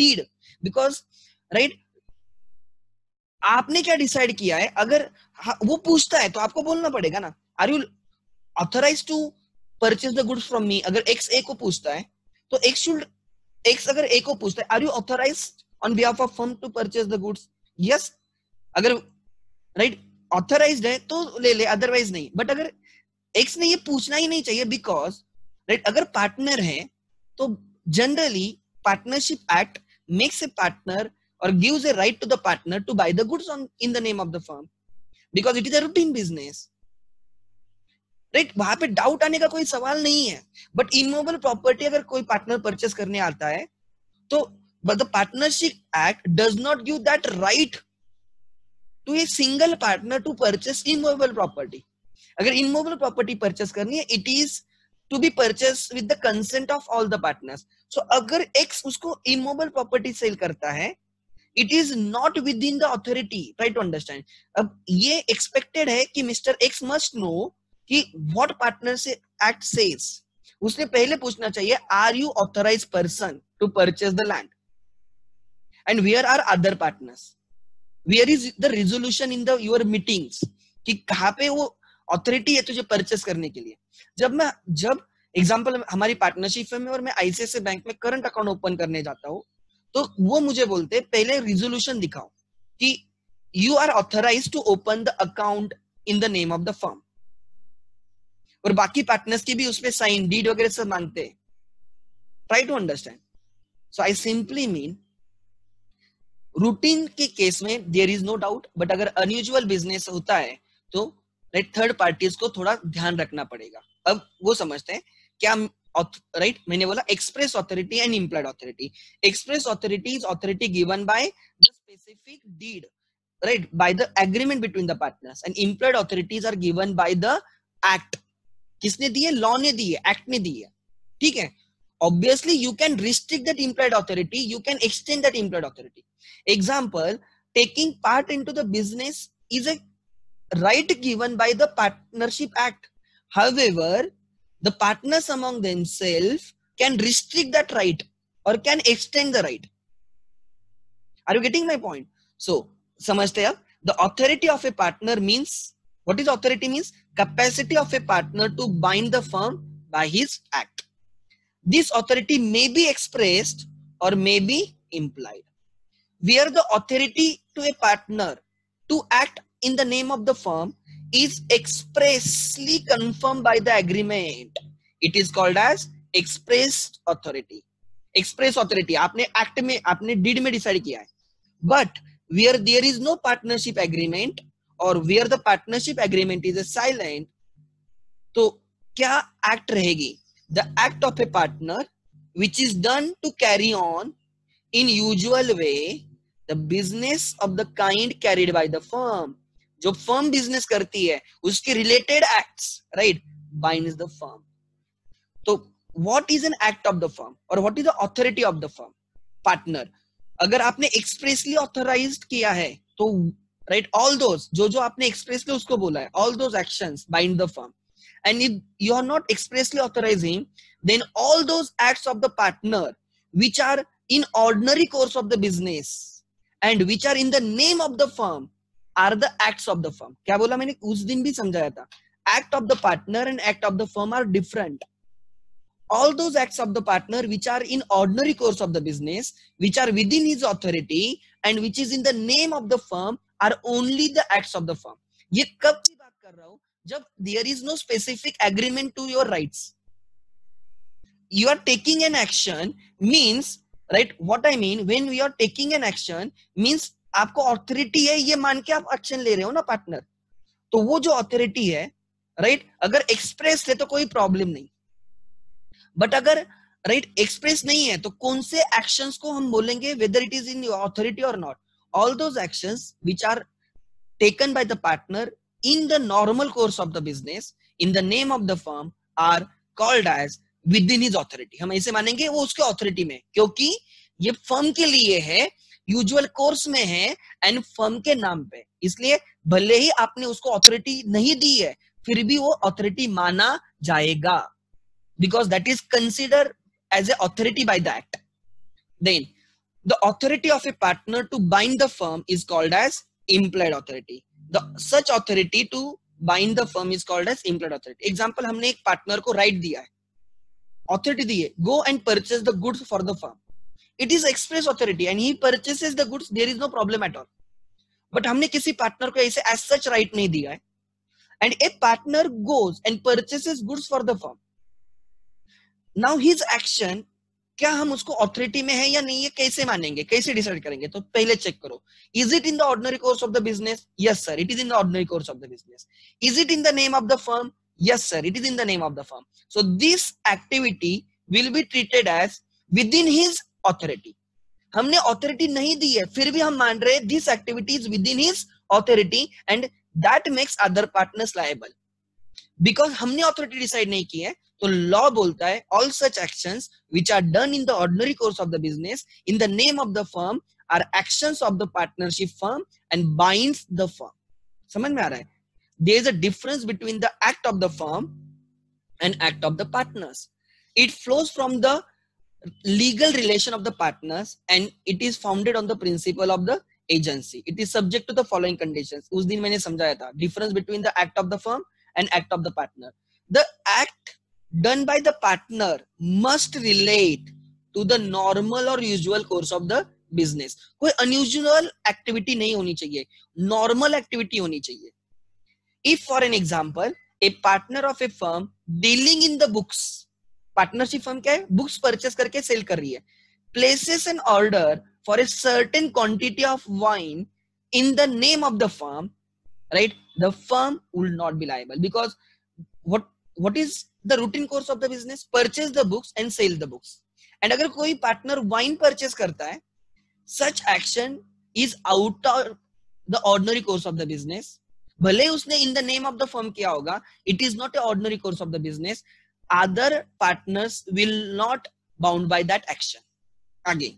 Because right आपने क्या decide किया है, अगर वो पूछता है तो आपको बोलना पड़ेगा ना, are you authorize to purchase the goods from me. अगर एक्स ए को पूछता है तो एक्स अगर ए को पूछता है are you authorize on behalf of firm to purchase the goods, yes. अगर राइट ऑथराइज्ड है तो ले ले, अदरवाइज नहीं। बट अगर एक्स ने ये पूछना ही नहीं चाहिए, बिकॉज राइट अगर पार्टनर है तो generally partnership act makes a partner or gives a right to the partner to buy the goods in the name of the firm because it is a routine business, right? वहां पे doubt आने का कोई सवाल नहीं है। But immovable property अगर कोई पार्टनर परचेस करने आता है तो but the partnership act does not give that right to a single partner to purchase immovable property। अगर immovable property परचेस करनी है, it is to be purchased with the consent of all the partners। so अगर X उसको immovable property sell करता है, it is not within the authority, try to understand. अब ये expected है कि मिस्टर एक्स मस्ट नो कि what partnership act says. उसने पहले पूछना चाहिए are you authorize person to purchase the land and where are other partners, where is the resolution in the your meetings, कि कहां पे वो ऑथोरिटी है तुझे परचेस करने के लिए। जब एग्जांपल हमारी पार्टनरशिप में और मैं आईसीआईसीआई बैंक में करंट अकाउंट ओपन करने जाता हूं तो वो मुझे बोलते पहले रिजोल्यूशन दिखाओ कि you are authorize to open the account in the name of the firm, और बाकी पार्टनर्स की भी उसपे साइन डीड वगैरह सब मांगते हैं। Try to understand. So I simply mean routine के केस में there is no doubt, but अगर अनयूजुअल बिजनेस होता है तो राइट थर्ड पार्टीज को थोड़ा ध्यान रखना पड़ेगा। अब वो समझते हैं क्या राइट मैंने बोला express authority and implied authority. Express authority is authority given by the specific deed, right, by the agreement between the partners, and implied authorities are given by the act. किसने दी है? लॉ ने दी है, act ने दी है, ठीक है। Obviously you can restrict that implied authority, you can extend that implied authority. Example, taking part into the business is a right given by the partnership act. However, the partners among themselves can restrict that right or can extend the right. Are you getting my point? So समझते हैं, the authority of a partner means, what is authority means? Capacity of a partner to bind the firm by his act. This authority may be expressed or may be implied. Where the authority to a partner to act in the name of the firm is expressly confirmed by the agreement, it is called as express authority. express authority आपने act में, आपने deed में decide किया है। but where there is no partnership agreement or where the partnership agreement is a silent, तो क्या act रहेगी? the act of a partner which is done to carry on in usual way the business of the kind carried by the firm। जो firm business करती है उसके related acts, right, binds the firm. तो what is an act of the firm और what is the authority of the firm? Partner अगर आपने expressly authorised किया है तो राइट ऑल दोस जो आपने एक्सप्रेसली उसको बोला है, all those actions bind the firm. And if you are not expressly authorizing, then all those acts of the partner which are in ordinary course of the business and which are in the name of the firm are the acts of the firm। क्या बोला मैंने? उस दिन भी समझाया था, act of the partner and act of the firm are different। all those acts of the partner which are in ordinary course of the business, which are within his authority and which is in the name of the firm are only the acts of the firm। ये कब की बात कर रहा हूं? जब there is no specific agreement to your rights, you are taking an action means, right, what I mean when we are taking an action means आपको authority है ये मान के आप एक्शन ले रहे हो ना पार्टनर, तो वो जो ऑथोरिटी है, राइट, अगर एक्सप्रेस है तो कोई प्रॉब्लम नहीं। बट अगर राइट एक्सप्रेस नहीं है तो कौन से एक्शंस को हम बोलेंगे whether it is in your authority और not? All those actions which are taken by the partner in the normal course of the business in the name of the firm are called as within his authority. हम ऐसे मानेंगे वो उसके authority में, क्योंकि ये firm के लिए है, यूजुअल कोर्स में है एंड फर्म के नाम पे, इसलिए भले ही आपने उसको ऑथोरिटी नहीं दी है फिर भी वो ऑथोरिटी माना जाएगा, because that is consider as a authority by the act. Then The authority of a partner to bind the firm is called as implied authority. The such authority to bind the firm is called as implied authority. Example, हमने एक partner को right दिया है, authority दी है, go and purchase the goods for the firm. It is express authority and he purchases the goods, there is no problem at all. But हमने किसी partner को ऐसे as such right नहीं दिया है, and a partner goes and purchases goods for the firm. Now his action, क्या हम उसको ऑथोरिटी में है या नहीं है, कैसे मानेंगे, कैसे डिसाइड करेंगे? तो पहले चेक करो, is it in the ordinary course of the business? Yes sir, it is in the ordinary course of the business. Is it in the name of the firm? Yes sir, it is in the name of the firm. So this activity will be treated as within his authority. हमने authority नहीं दी है, फिर भी हम मान रहे this activity is within his authority and that makes other partners liable. Because हमने ऑथोरिटी डिसाइड नहीं की है, तो लॉ बोलता है all such actions which are done in the ordinary course of the business in the name of the firm are actions of the partnership firm and binds the firm. समझ में आ रहा है? There is a difference between the act of the firm and act of the partners. It flows from the legal relation of the partners and it is founded on the principle of the agency. It is subject to the following conditions. उस दिन मैंने समझाया था difference between the act of the firm and act of the partner. The act done by the partner must relate to the normal or usual course of the business. कोई unusual activity नहीं होनी चाहिए, normal activity होनी चाहिए. If for an example a partner of a firm dealing in the books, partnership firm क्या है, books purchase करके sell कर रही है, places an order for a certain quantity of wine in the name of the firm, right, the firm will not be liable because what is the routine course of the business? Purchase the books and sell the books. And अगर कोई partner wine purchase करता है, such action is out of the ordinary course of the business. भले उसने in the name of the firm किया होगा, it is not a ordinary course of the business. Other partners will not bound by that action. Again,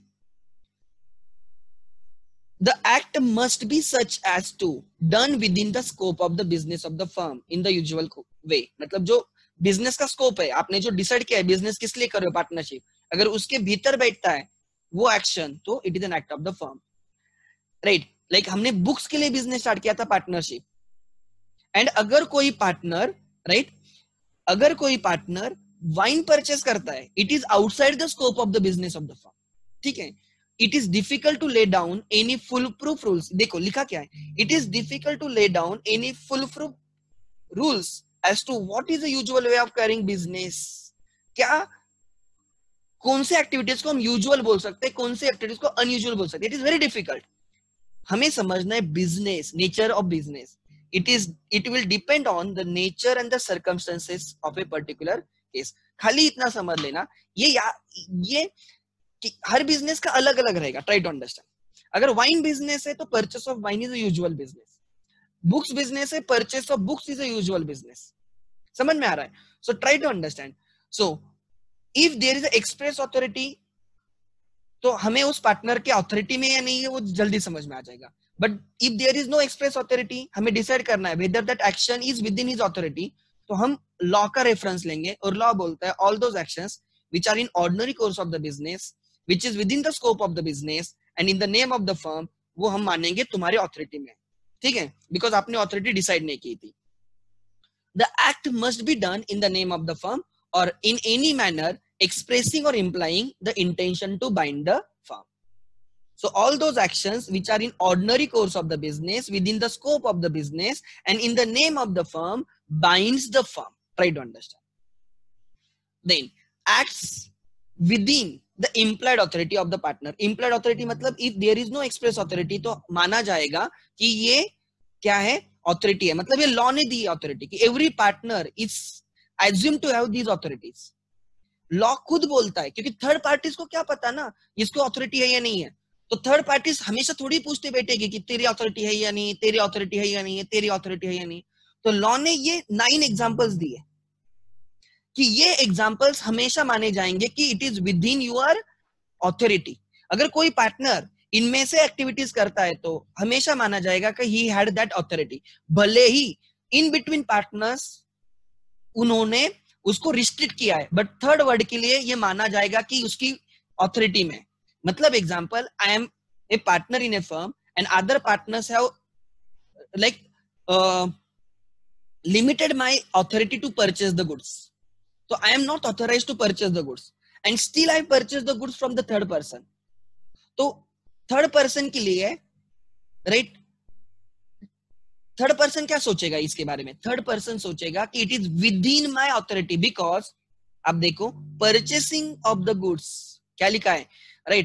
the act must be such as to done within the scope of the business of the firm in the usual way. मतलब जो business का scope है, आपने जो decide किया है business किस लिए कर रहे हो, पार्टनरशिप, अगर उसके भीतर बैठता है वो एक्शन, तो it is an act of the firm, right. Like हमने बुक्स के लिए बिजनेस स्टार्ट किया था, पार्टनरशिप, एंड अगर कोई पार्टनर, राइट, अगर कोई पार्टनर वाइन परचेस करता है, it is outside the scope of the business of the firm. ठीक है, it is difficult to lay down any foolproof rules. देखो लिखा क्या है, it is difficult to lay down any foolproof rules as to what is the usual way of carrying business. क्या कौन से activities को हम usual बोल सकते हैं, कौन से एक्टिविटीज को अनयूजुअल बोल सकते हैं. It is very difficult. हमें समझना है business, nature of business. It will depend on the nature and the circumstances of a particular case. खाली इतना समझ लेना, ये कि हर बिजनेस का अलग अलग रहेगा. Try to understand. अगर वाइन बिजनेस है तो purchase of wine is a usual business. Books business है, purchase of books is a usual business. समझ में आ रहा है? So try to understand. So if there is express authority, तो हमें उस पार्टनर के ऑथोरिटी में या नहीं है वो जल्दी समझ में आ जाएगा. But if there is no express authority, हमें डिसाइड करना है whether that action is within his authority, तो हम लॉ का रेफरेंस लेंगे और लॉ बोलता है all those actions which are in ordinary course of the business which is within the scope of the business and in the name of the firm, वो हम मानेंगे तुम्हारे ऑथोरिटी में. ठीक है, बिकॉज आपने ऑथोरिटी डिसाइड नहीं की थी. The act must be done in the name of the firm और in any manner expressing or implying the intention to bind the firm. So all those actions which are in ordinary course of the business within the scope of the business and in the name of the firm binds the firm. Try to understand. Then acts within the implied authority of the partner. Implied authority मतलब if there is no express authority तो माना जाएगा कि ये क्या है, authority है. मतलब ये law ने दी authority कि every partner is assumed to have these authorities. Law खुद बोलता है, क्योंकि थर्ड पार्टीज को क्या पता ना इसको ऑथोरिटी है या नहीं है. तो थर्ड पार्टीज हमेशा थोड़ी पूछते बैठेगी कि तेरी ऑथोरिटी है या नहीं, तेरी ऑथोरिटी है या नहीं है, तेरी ऑथोरिटी है या नहीं. तो लॉ ने ये 9 एग्जांपल्स दिए कि ये एग्जांपल्स हमेशा माने जाएंगे कि it is within your authority. अगर कोई पार्टनर इनमें से एक्टिविटीज करता है तो हमेशा माना जाएगा कि ही हैड दैट ऑथोरिटी, भले ही इन बिटवीन पार्टनर्स उन्होंने उसको रिस्ट्रिक्ट किया है, बट थर्ड वर्ड के लिए ये माना जाएगा कि उसकी ऑथोरिटी में. मतलब example, I am a partner in a firm and other partners have like limited my authority to purchase the goods. So I am not authorized to purchase the goods and still I purchase the goods from the third person. तो third person के लिए, right, third person क्या सोचेगा इसके बारे में? Third person सोचेगा कि it is within my authority, because अब देखो परचेसिंग ऑफ द गुड्स क्या लिखा है, राइट?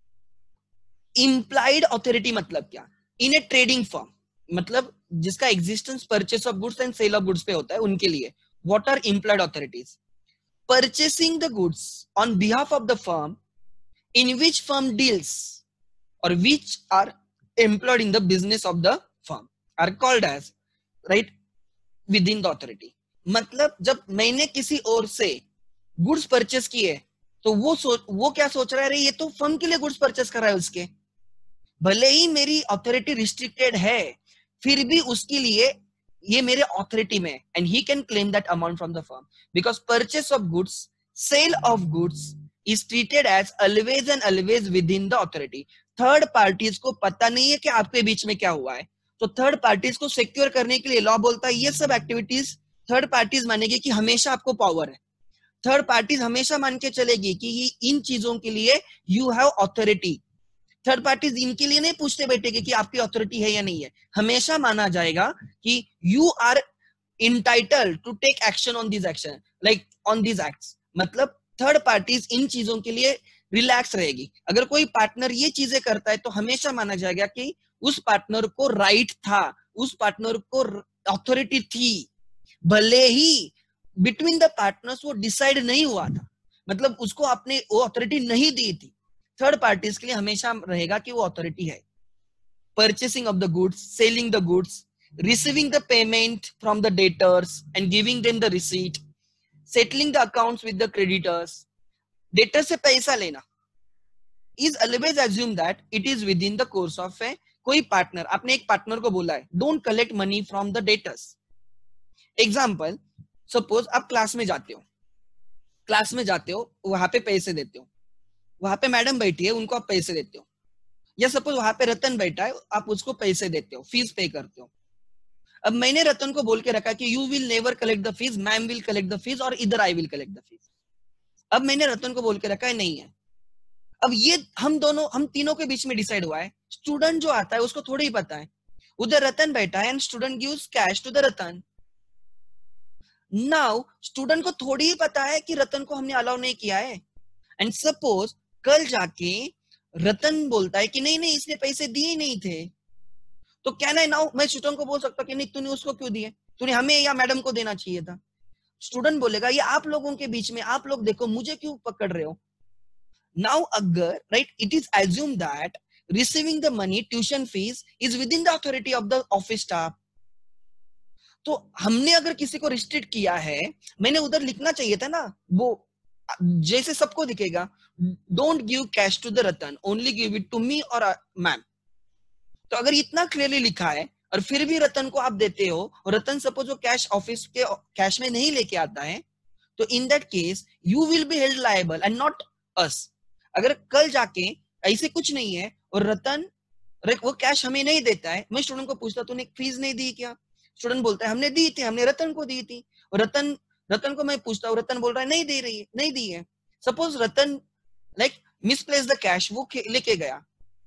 इम्प्लाइड ऑथोरिटी मतलब क्या? इन ए ट्रेडिंग फर्म, मतलब जिसका existence purchase of goods and sale of goods पे होता है, उनके लिए what are implied authorities? Purchasing the goods on behalf of the firm in which firm deals और which are employed in the business of the firm are called as, right, within the authority. मतलब जब मैंने किसी और से goods purchase किए तो वो क्या सोच रहा है, ये तो फर्म के लिए गुड्स परचेस कर रहा है, उसके भले ही मेरी ऑथोरिटी रिस्ट्रिक्टेड है फिर भी उसके लिए ये मेरे ऑथोरिटी में, and he can claim that amount from the firm because purchase of goods, sale of goods is treated as always within the authority. Third parties को पता नहीं है कि आपके बीच में क्या हुआ है, तो थर्ड पार्टीज को सिक्योर करने के लिए लॉ बोलता है ये सब एक्टिविटीज थर्ड पार्टीज मानेगी कि हमेशा आपको पावर है। थर्ड पार्टीज हमेशा मान के चलेगी कि इन चीजों के लिए you have authority. Third parties इनके लिए नहीं पूछते बैठेगे कि आपकी ऑथोरिटी है या नहीं है, हमेशा माना जाएगा कि you are entitled to take action on this action, like on this acts. मतलब थर्ड पार्टीज इन चीजों के लिए रिलैक्स रहेगी। अगर कोई पार्टनर ये चीजें करता है तो हमेशा माना जाएगा कि उस पार्टनर को राइट था, उस पार्टनर को अथॉरिटी थी, भले ही बिटवीन द पार्टनर्स वो डिसाइड नहीं हुआ था, मतलब उसको आपने वो अथॉरिटी नहीं दी थी। थर्ड पार्टीज के लिए हमेशा रहेगा कि वो अथॉरिटी है। Purchasing of the goods, selling the goods, receiving the payment from the debtors and giving them the receipt, settling the accounts with the creditors, debtor से पैसा लेना is always assume that it is within the course of a, कोई partner, आपने एक partner को बोला है don't collect money from the debtors. Example, suppose आप क्लास में जाते हो, वहां पे पैसे देते हो, वहां पे मैडम बैठी है उनको आप पैसे देते हो, या सपोज वहां पे रतन बैठा है आप उसको पैसे देते हो, फीस पे करते हो। अब मैंने रतन को बोल के रखा कि you will never collect the fees, ma'am will collect the fees और इधर I will collect the fees. अब मैंने रतन को बोल के रखा है नहीं है। अब ये हम तीनों के बीच में डिसाइड हुआ है। स्टूडेंट जो आता है उसको थोड़ा ही पता है, उधर रतन बैठा है and student gives cash to the Ratan. Now student को थोड़ी ही पता है कि रतन को हमने अलाउ नहीं किया है, एंड सपोज कल जाके रतन बोलता है कि नहीं नहीं इसने पैसे दिए नहीं थे, तो क्या ना नाउ मैं स्टूडेंट को बोल सकता कि नहीं तूने उसको क्यों दिए, तूने हमें या मैडम को देना चाहिए था। स्टूडेंट बोलेगा ये आप लोगों के बीच में, आप लोग देखो मुझे क्यों पकड़ रहे हो। नाउ अगर right it is assume that receiving the money tuition fees is within the authority of the office staff. तो हमने अगर किसी को रिस्ट्रिक्ट किया है, मैंने उधर लिखना चाहिए था ना, वो जैसे सबको दिखेगा don't give cash to the Ratan, only give it to me और मैम। तो अगर इतना क्लियरली लिखा है और फिर भी रतन को आप देते हो और रतन सपोज वो कैश ऑफिस के कैश में नहीं लेके आता है, तो in that case you will be held liable and not us. अगर कल जाके ऐसे कुछ नहीं है और रतन वो कैश हमें नहीं देता है, मैं स्टूडेंट को पूछता तूने फीस नहीं दी क्या, स्टूडेंट बोलता है हमने दी थी, हमने रतन को दी थी, और रतन को मैं पूछता हूँ, रतन बोल रहा है नहीं दे रही है, नहीं दी है। Suppose Ratan like misplace the cash, वो लेके गया।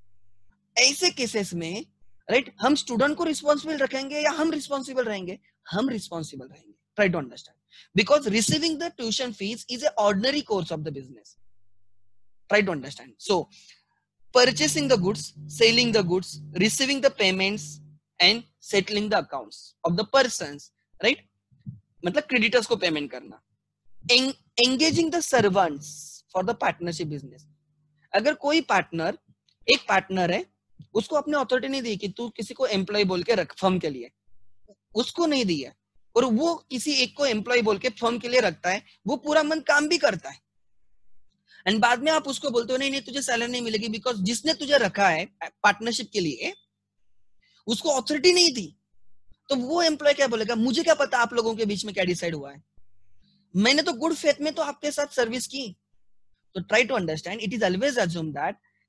ऐसे केसेस में राइट हम स्टूडेंट को रिस्पॉन्सिबल रखेंगे या हम रिस्पॉन्सिबल रहेंगे? हम रिस्पॉन्सिबल रहेंगे। Try to understand, because receiving the tuition fees is a ordinary course of the business. Try to understand. So purchasing the goods, selling the goods, receiving the payments and settling the accounts of the persons, right? मतलब creditors को payment करना। engaging the servants for the partnership business। अगर कोई partner, एक partner है, उसको अपने authority नहीं दी कि तू किसी को एम्प्लॉय बोल के रख फर्म के लिए, उसको नहीं दी है, और वो किसी एक को एम्प्लॉय बोल के फर्म के लिए रखता है, वो पूरा मन काम भी करता है, एंड बाद में आप उसको बोलते हो नहीं नहीं तुझे सैलरी नहीं मिलेगी, बिकॉज जिसने तुझे रखा है पार्टनरशिप के लिए उसको अथॉरिटी नहीं दी। तो वो एम्प्लॉय क्या बोलेगा, मुझे क्या पता आप लोगों के बीच में क्या डिसाइड हुआ है, मैंने तो गुड फेथ में तो आपके साथ सर्विस की। तो try to understand, it is always assume that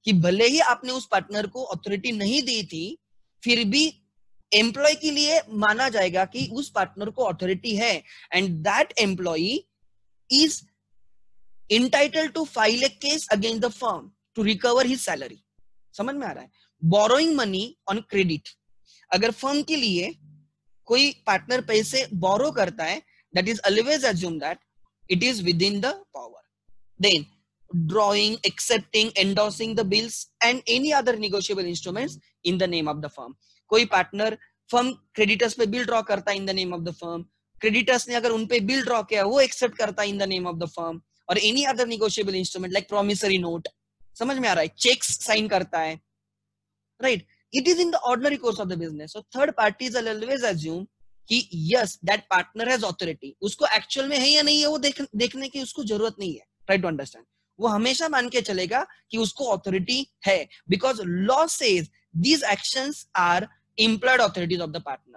कि भले ही आपने उस पार्टनर को अथॉरिटी नहीं दी थी, फिर भी एम्प्लॉय के लिए माना जाएगा कि उस पार्टनर को अथॉरिटी है, and that employ is entitled to file a case against the firm to recover his salary. समझ में आ रहा है? Borrowing money on credit. अगर फर्म के लिए कोई पार्टनर पैसे बोरो करता है, that is always assume that it is within the power. Then drawing, accepting, endorsing the bills and any other negotiable instruments in the name of the firm. कोई partner firm creditors पे bill draw करता है in the name of the firm. क्रेडिटर्स ने अगर उन पे bill draw किया वो एक्सेप्ट करता है in the name of the firm. और any other negotiable instrument like promissory note, समझ में आ रहा है, चेक्स साइन करता है, राइट? It is in the ordinary course of the business. So third parties will always assume कि yes that partner has authority. उसको एक्चुअल में है या नहीं है वो देखने की उसको जरूरत नहीं है. Try to understand. वो हमेशा मान के चलेगा कि उसको अथॉरिटी है, because law says these actions are employed authorities of the partner.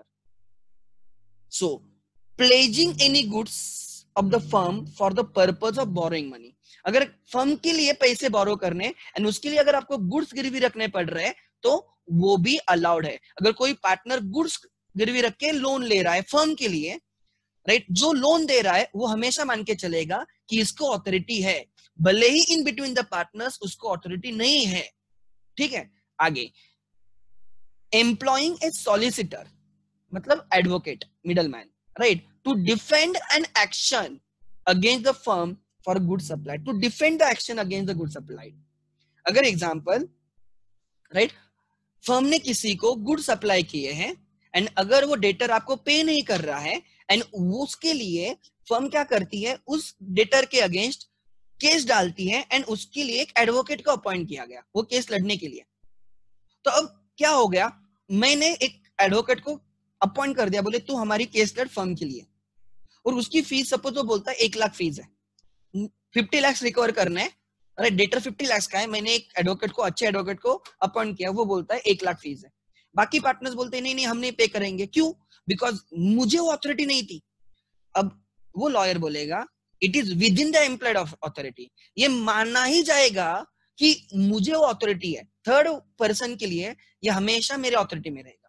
So pledging any goods of the firm for the purpose of borrowing money. अगर फर्म के लिए पैसे बोरो करने एंड उसके लिए अगर आपको गुड्स गिरवी रखने पड़ रहे हैं तो वो भी अलाउड है. अगर कोई पार्टनर गुड्स गिरवी रख के लोन ले रहा है फर्म के लिए, राइट, जो लोन दे रहा है वो हमेशा मान के चलेगा कि इसको अथॉरिटी है, भले ही इन बिटवीन द पार्टनर्स उसको अथॉरिटी नहीं है. ठीक है, आगे एम्प्लॉइंग ए सॉलिसिटर मतलब advocate, middleman, right, to defend an action against the firm for goods supplied. To defend the action against the goods supplied. अगर एग्जाम्पल, राइट, फर्म ने किसी को गुड सप्लाई किए हैं एंड अगर वो डेटर आपको पे नहीं कर रहा है एंड उसके लिए फर्म क्या करती है, उस डेटर के अगेंस्ट केस डालती है एंड उसके लिए एक एडवोकेट को अपॉइंट किया गया वो केस लड़ने के लिए. तो अब क्या हो गया, मैंने एक एडवोकेट को अपॉइंट कर दिया, बोले तू हमारी केस लड़ फर्म के लिए, और उसकी फीस सपोज वो बोलता है 1 लाख फीस है, 50 लाख रिकवर करना है, अरे डेटर 50 लाख का है, मैंने एक एडवोकेट को, अच्छे एडवोकेट को अपॉइंट किया, वो बोलता है 1 लाख फीस है. बाकी पार्टनर्स बोलते हैं नहीं नहीं हम नहीं पे करेंगे. क्यों? बिकॉज मुझे वो अथॉरिटी नहीं थी. अब वो लॉयर बोलेगा it is within the employed authority. ये मानना ही जाएगा कि मुझे वो अथॉरिटी है. थर्ड पर्सन के लिए ये हमेशा मेरे अथॉरिटी में रहेगा.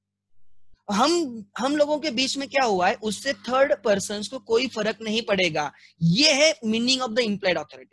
हम लोगों के बीच में क्या हुआ है, उससे थर्ड पर्सन को कोई फर्क नहीं पड़ेगा. ये है meaning of the employed authority.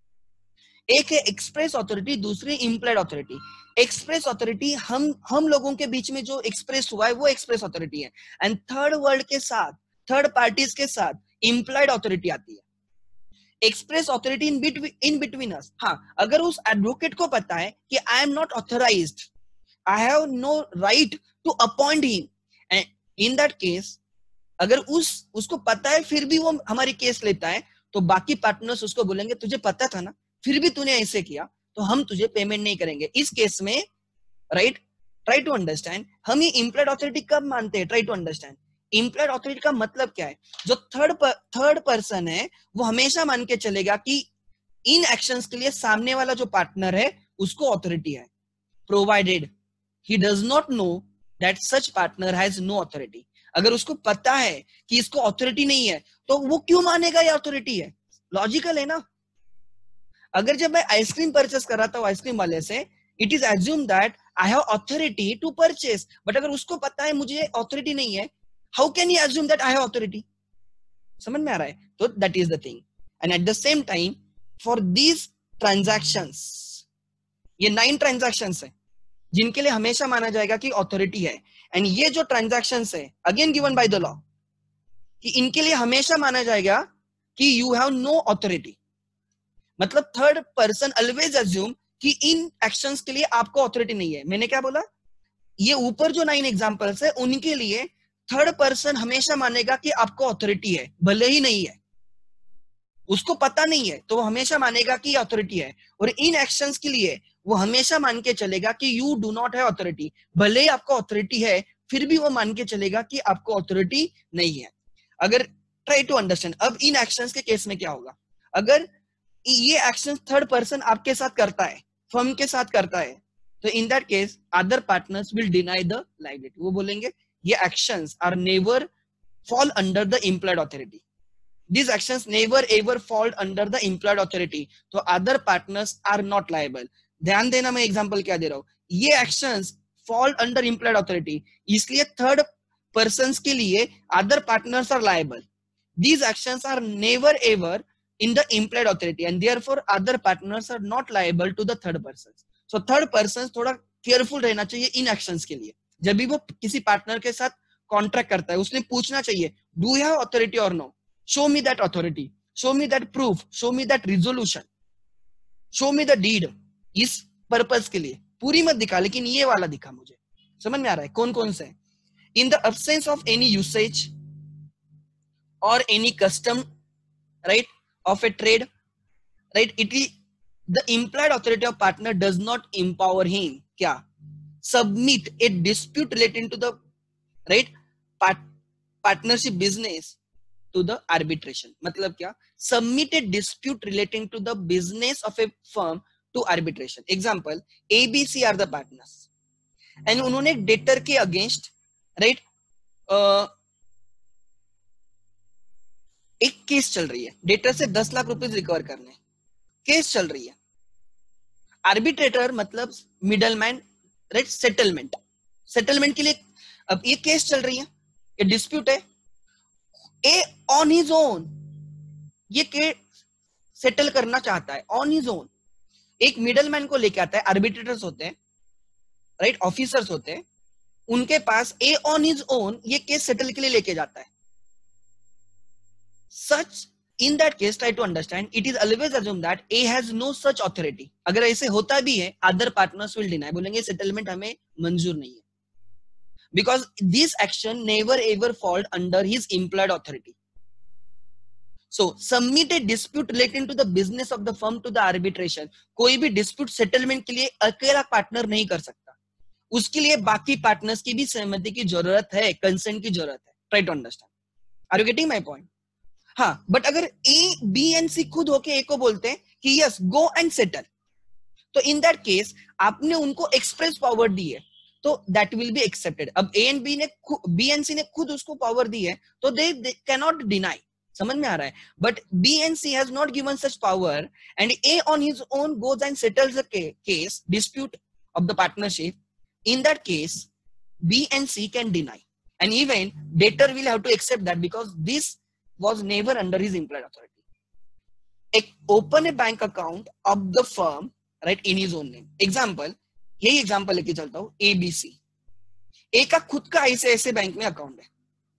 एक है एक्सप्रेस अथॉरिटी, दूसरी इम्प्लॉयड अथॉरिटी. एक्सप्रेस अथॉरिटी हम लोगों के बीच में जो एक्सप्रेस हुआ है वो एक्सप्रेस अथॉरिटी है, एंड थर्ड वर्ल्ड के साथ, थर्ड पार्टीज के साथ इम्प्लॉयड अथॉरिटी आती है. Express authority in between us. हाँ, अगर उस एडवोकेट को पता है कि I am not authorised, I have no right to appoint him, in that case अगर उसको पता है फिर भी वो हमारी केस लेता है, तो बाकी पार्टनर्स उसको बोलेंगे तुझे पता था ना, फिर भी तूने ऐसे किया तो हम तुझे पेमेंट नहीं करेंगे. इस केस में, राइट, ट्राई टू अंडरस्टैंड, हम ये इम्प्लॉयड अथॉरिटी कब मानते हैं. Try to understand employed authority का मतलब क्या है. जो थर्ड पर्सन है वो हमेशा मान के चलेगा कि इन एक्शंस के लिए सामने वाला जो पार्टनर है उसको अथॉरिटी है, provided he does not know that such partner has no authority. अगर उसको पता है कि इसको अथॉरिटी नहीं है तो वो क्यों मानेगा ये अथॉरिटी है. लॉजिकल है ना. अगर जब मैं आइसक्रीम परचेस कर रहा था आइसक्रीम वाले से, it is assume that I have authority to purchase, but अगर उसको पता है मुझे अथॉरिटी नहीं है, how can he assume that I have authority. समझ में आ रहा है. तो that is the thing. And at the same time for these transactions, ये 9 ट्रांजैक्शंस है जिनके लिए हमेशा माना जाएगा कि अथॉरिटी है. एंड ये जो ट्रांजैक्शंस है again given by the law, कि इनके लिए हमेशा माना जाएगा कि यू हैव नो अथॉरिटी. मतलब थर्ड पर्सन ऑलवेज अज्यूम कि इन एक्शंस के लिए आपको अथॉरिटी नहीं है. मैंने क्या बोला, ये ऊपर जो 9 एग्जांपल्स है उनके लिए थर्ड पर्सन हमेशा मानेगा कि आपको अथॉरिटी है, भले ही नहीं है, उसको पता नहीं है तो वो हमेशा मानेगा कि अथॉरिटी है. और इन एक्शंस के लिए वो हमेशा मान के चलेगा कि you do not have authority, भले ही आपको अथॉरिटी है फिर भी वो मान के चलेगा कि आपको अथॉरिटी नहीं है. अगर ट्राई टू अंडरस्टैंड, अब इन एक्शंस के केस में क्या होगा, अगर ये एक्शंस थर्ड पर्सन आपके साथ करता है, फर्म के साथ करता है, तो in that case other partners will deny the liability. वो बोलेंगे ये actions are never fall under the employed authority. These actions never ever fall under the employed authority. So other partners are not liable. ध्यान देना, मैं example क्या दे रहा हूं, ये actions fall under implied authority, इसलिए थर्ड पर्संस के लिए other partners are liable. These actions are never ever in the implied authority and therefore other partners are not liable to the third persons. So third persons थोड़ा careful रहना चाहिए इन actions के लिए. जब भी वो किसी पार्टनर के साथ कॉन्ट्रैक्ट करता है, उसने पूछना चाहिए, डू यू हैव अथॉरिटी और no, show me that authority, show me that proof, show me that resolution, show me the deed. इस पर्पस के लिए पूरी मत दिखा, लेकिन ये वाला दिखा मुझे. समझ में आ रहा है कौन कौन से? In the absence of any usage or any custom, right, of a trade, right, it is the implied authority of partner does not empower him kya submit a dispute relating to the right partnership business to the arbitration. मतलब क्या? Submit a dispute relating to the business of a firm to arbitration. Example, ABC are the partners and उन्होंने debtor के against right एक case चल रही है, debtor से 10 लाख रुपए रिकवर करने, केस चल रही है. आर्बिट्रेटर मतलब मिडलमैन, राइट, सेटलमेंट, सेटलमेंट के लिए अब ये केस चल रही है, ये डिस्प्यूट है. ए ऑन हिज ओन ये केस सेटल करना चाहता है ऑन हिज ओन. एक मिडलमैन को लेके आता है, आर्बिट्रेटर्स होते हैं, राइट, ऑफिसर्स होते हैं, उनके पास ए ऑन हिज ओन ये केस सेटल के लिए लेके जाता है. Such in that case, try to understand, it is always assumed that A has no such authority. अगर ऐसे होता भी है, other partners will deny, बोलेंगे सेटलमेंट हमें मंजूर नहीं है, because this action never ever fall under his implied authority. So submit a dispute relating to the business of the firm to the arbitration. कोई भी dispute settlement के लिए अकेला पार्टनर नहीं कर सकता, उसके लिए बाकी पार्टनर्स की भी सहमति की जरूरत है, कंसेंट की जरूरत है. Try to understand. Are you getting my point? हाँ, बट अगर ए बी एंड सी खुद होके ए को बोलते हैं कि यस गो एंड सेटल, तो इन दैट केस आपने उनको एक्सप्रेस पावर दी है, तो दैट विल बी एक्सेप्टेड. अब ए एंड बी ने बी एंड सी ने खुद उसको पावर दी है, तो दे कैन नॉट डिनाई. समझ में आ रहा है? But B and C has not given such power and A on his own goes and settles the case dispute of the partnership. In that case B and C can deny and even debtor will have to accept that because this was never under his implied authority. Open a bank account of the firm, right, in his own name. Example, यही example लेके चलता हूं, ABC. ए का खुद का ऐसे ऐसे bank में अकाउंट है,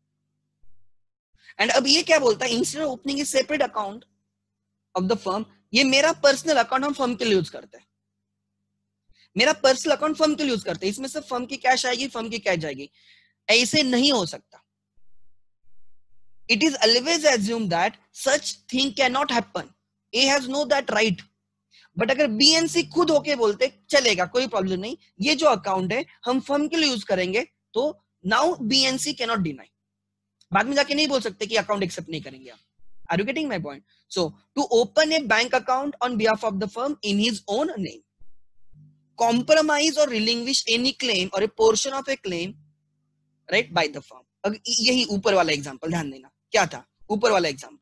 एंड अब ये क्या बोलता है, instead of opening a separate account of the firm, ये मेरा पर्सनल अकाउंट हम फर्म के लिए यूज करते हैं, मेरा पर्सनल अकाउंट फर्म के लिए यूज करते हैं, इसमें से फर्म की कैश आएगी, फर्म की कैश जाएगी. ऐसे नहीं हो सकता. It is always assumed that such thing cannot happen. A has no that right. But अगर बी एंड सी खुद होके बोलते चलेगा, कोई प्रॉब्लम नहीं, ये जो अकाउंट है हम फर्म के लिए यूज करेंगे, तो now B and C cannot deny. बाद में जाके नहीं बोल सकते कि अकाउंट एक्सेप्ट नहीं करेंगे आप. Are you getting my point? So to open a bank account on behalf of the firm in his own name, compromise और रिलिंग्विश एनी क्लेम और a portion of a claim, right, by the firm. यही ऊपर वाला example ध्यान देना, क्या था ऊपर वाला एग्जांपल.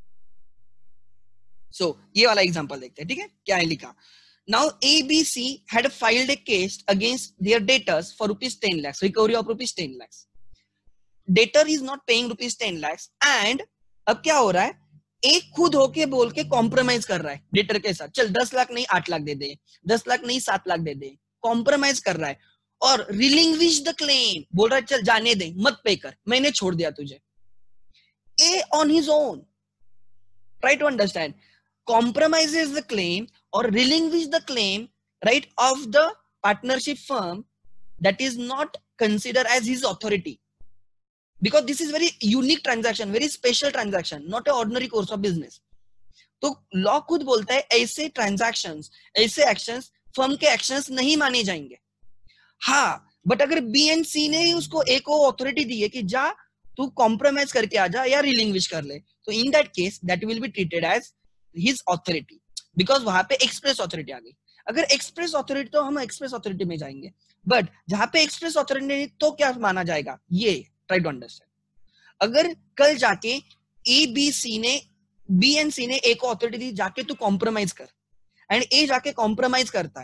सो ये वाला एग्जांपल देखते हैं, ठीक है, क्या है लिखा. Now ABC had filed a case against their debtors for rupees 10 lakhs, recovery of rupees 10 lakhs. Debtor is not paying rupees 10 lakhs and अब क्या हो रहा है, एक खुद होके बोल के कॉम्प्रोमाइज कर रहा है डेटर के साथ, चल 10 लाख नहीं 8 लाख दे दे, 10 लाख नहीं 7 लाख दे दे, कॉम्प्रोमाइज कर रहा है. और रिलिंग्विश द क्लेम, बोल रहा है चल जाने दे, मत पे कर, मैंने छोड़ दिया तुझे. A on his own. Try to understand. Compromises the claim or relinquish the claim, right, of the partnership firm that is not considered as his authority. Because this is very unique transaction, very special transaction, not an ordinary course of business. तो law खुद बोलता है ऐसे transactions, ऐसे actions firm के actions नहीं माने जाएंगे. हाँ, बट अगर बी एंड सी ने उसको ए को अथॉरिटी दी है कि जा तू कॉम्प्रोमाइज करके आ जा या रिलिंग्विश कर ले, तो in that case that will be treated as his authority, because वहां पे एक्सप्रेस अथॉरिटी आ गई. अगर एक्सप्रेस अथॉरिटी तो हम एक्सप्रेस अथॉरिटी में जाएंगे, बट जहां पे एक्सप्रेस अथॉरिटी नहीं तो क्या माना जाएगा, ये ट्राई टू अंडरस्टैंड. अगर कल जाके ए बी सी ने बी एंड सी ने ए को अथॉरिटी दी जाके तू कॉम्प्रोमाइज कर, एंड ए जाके कॉम्प्रोमाइज करता है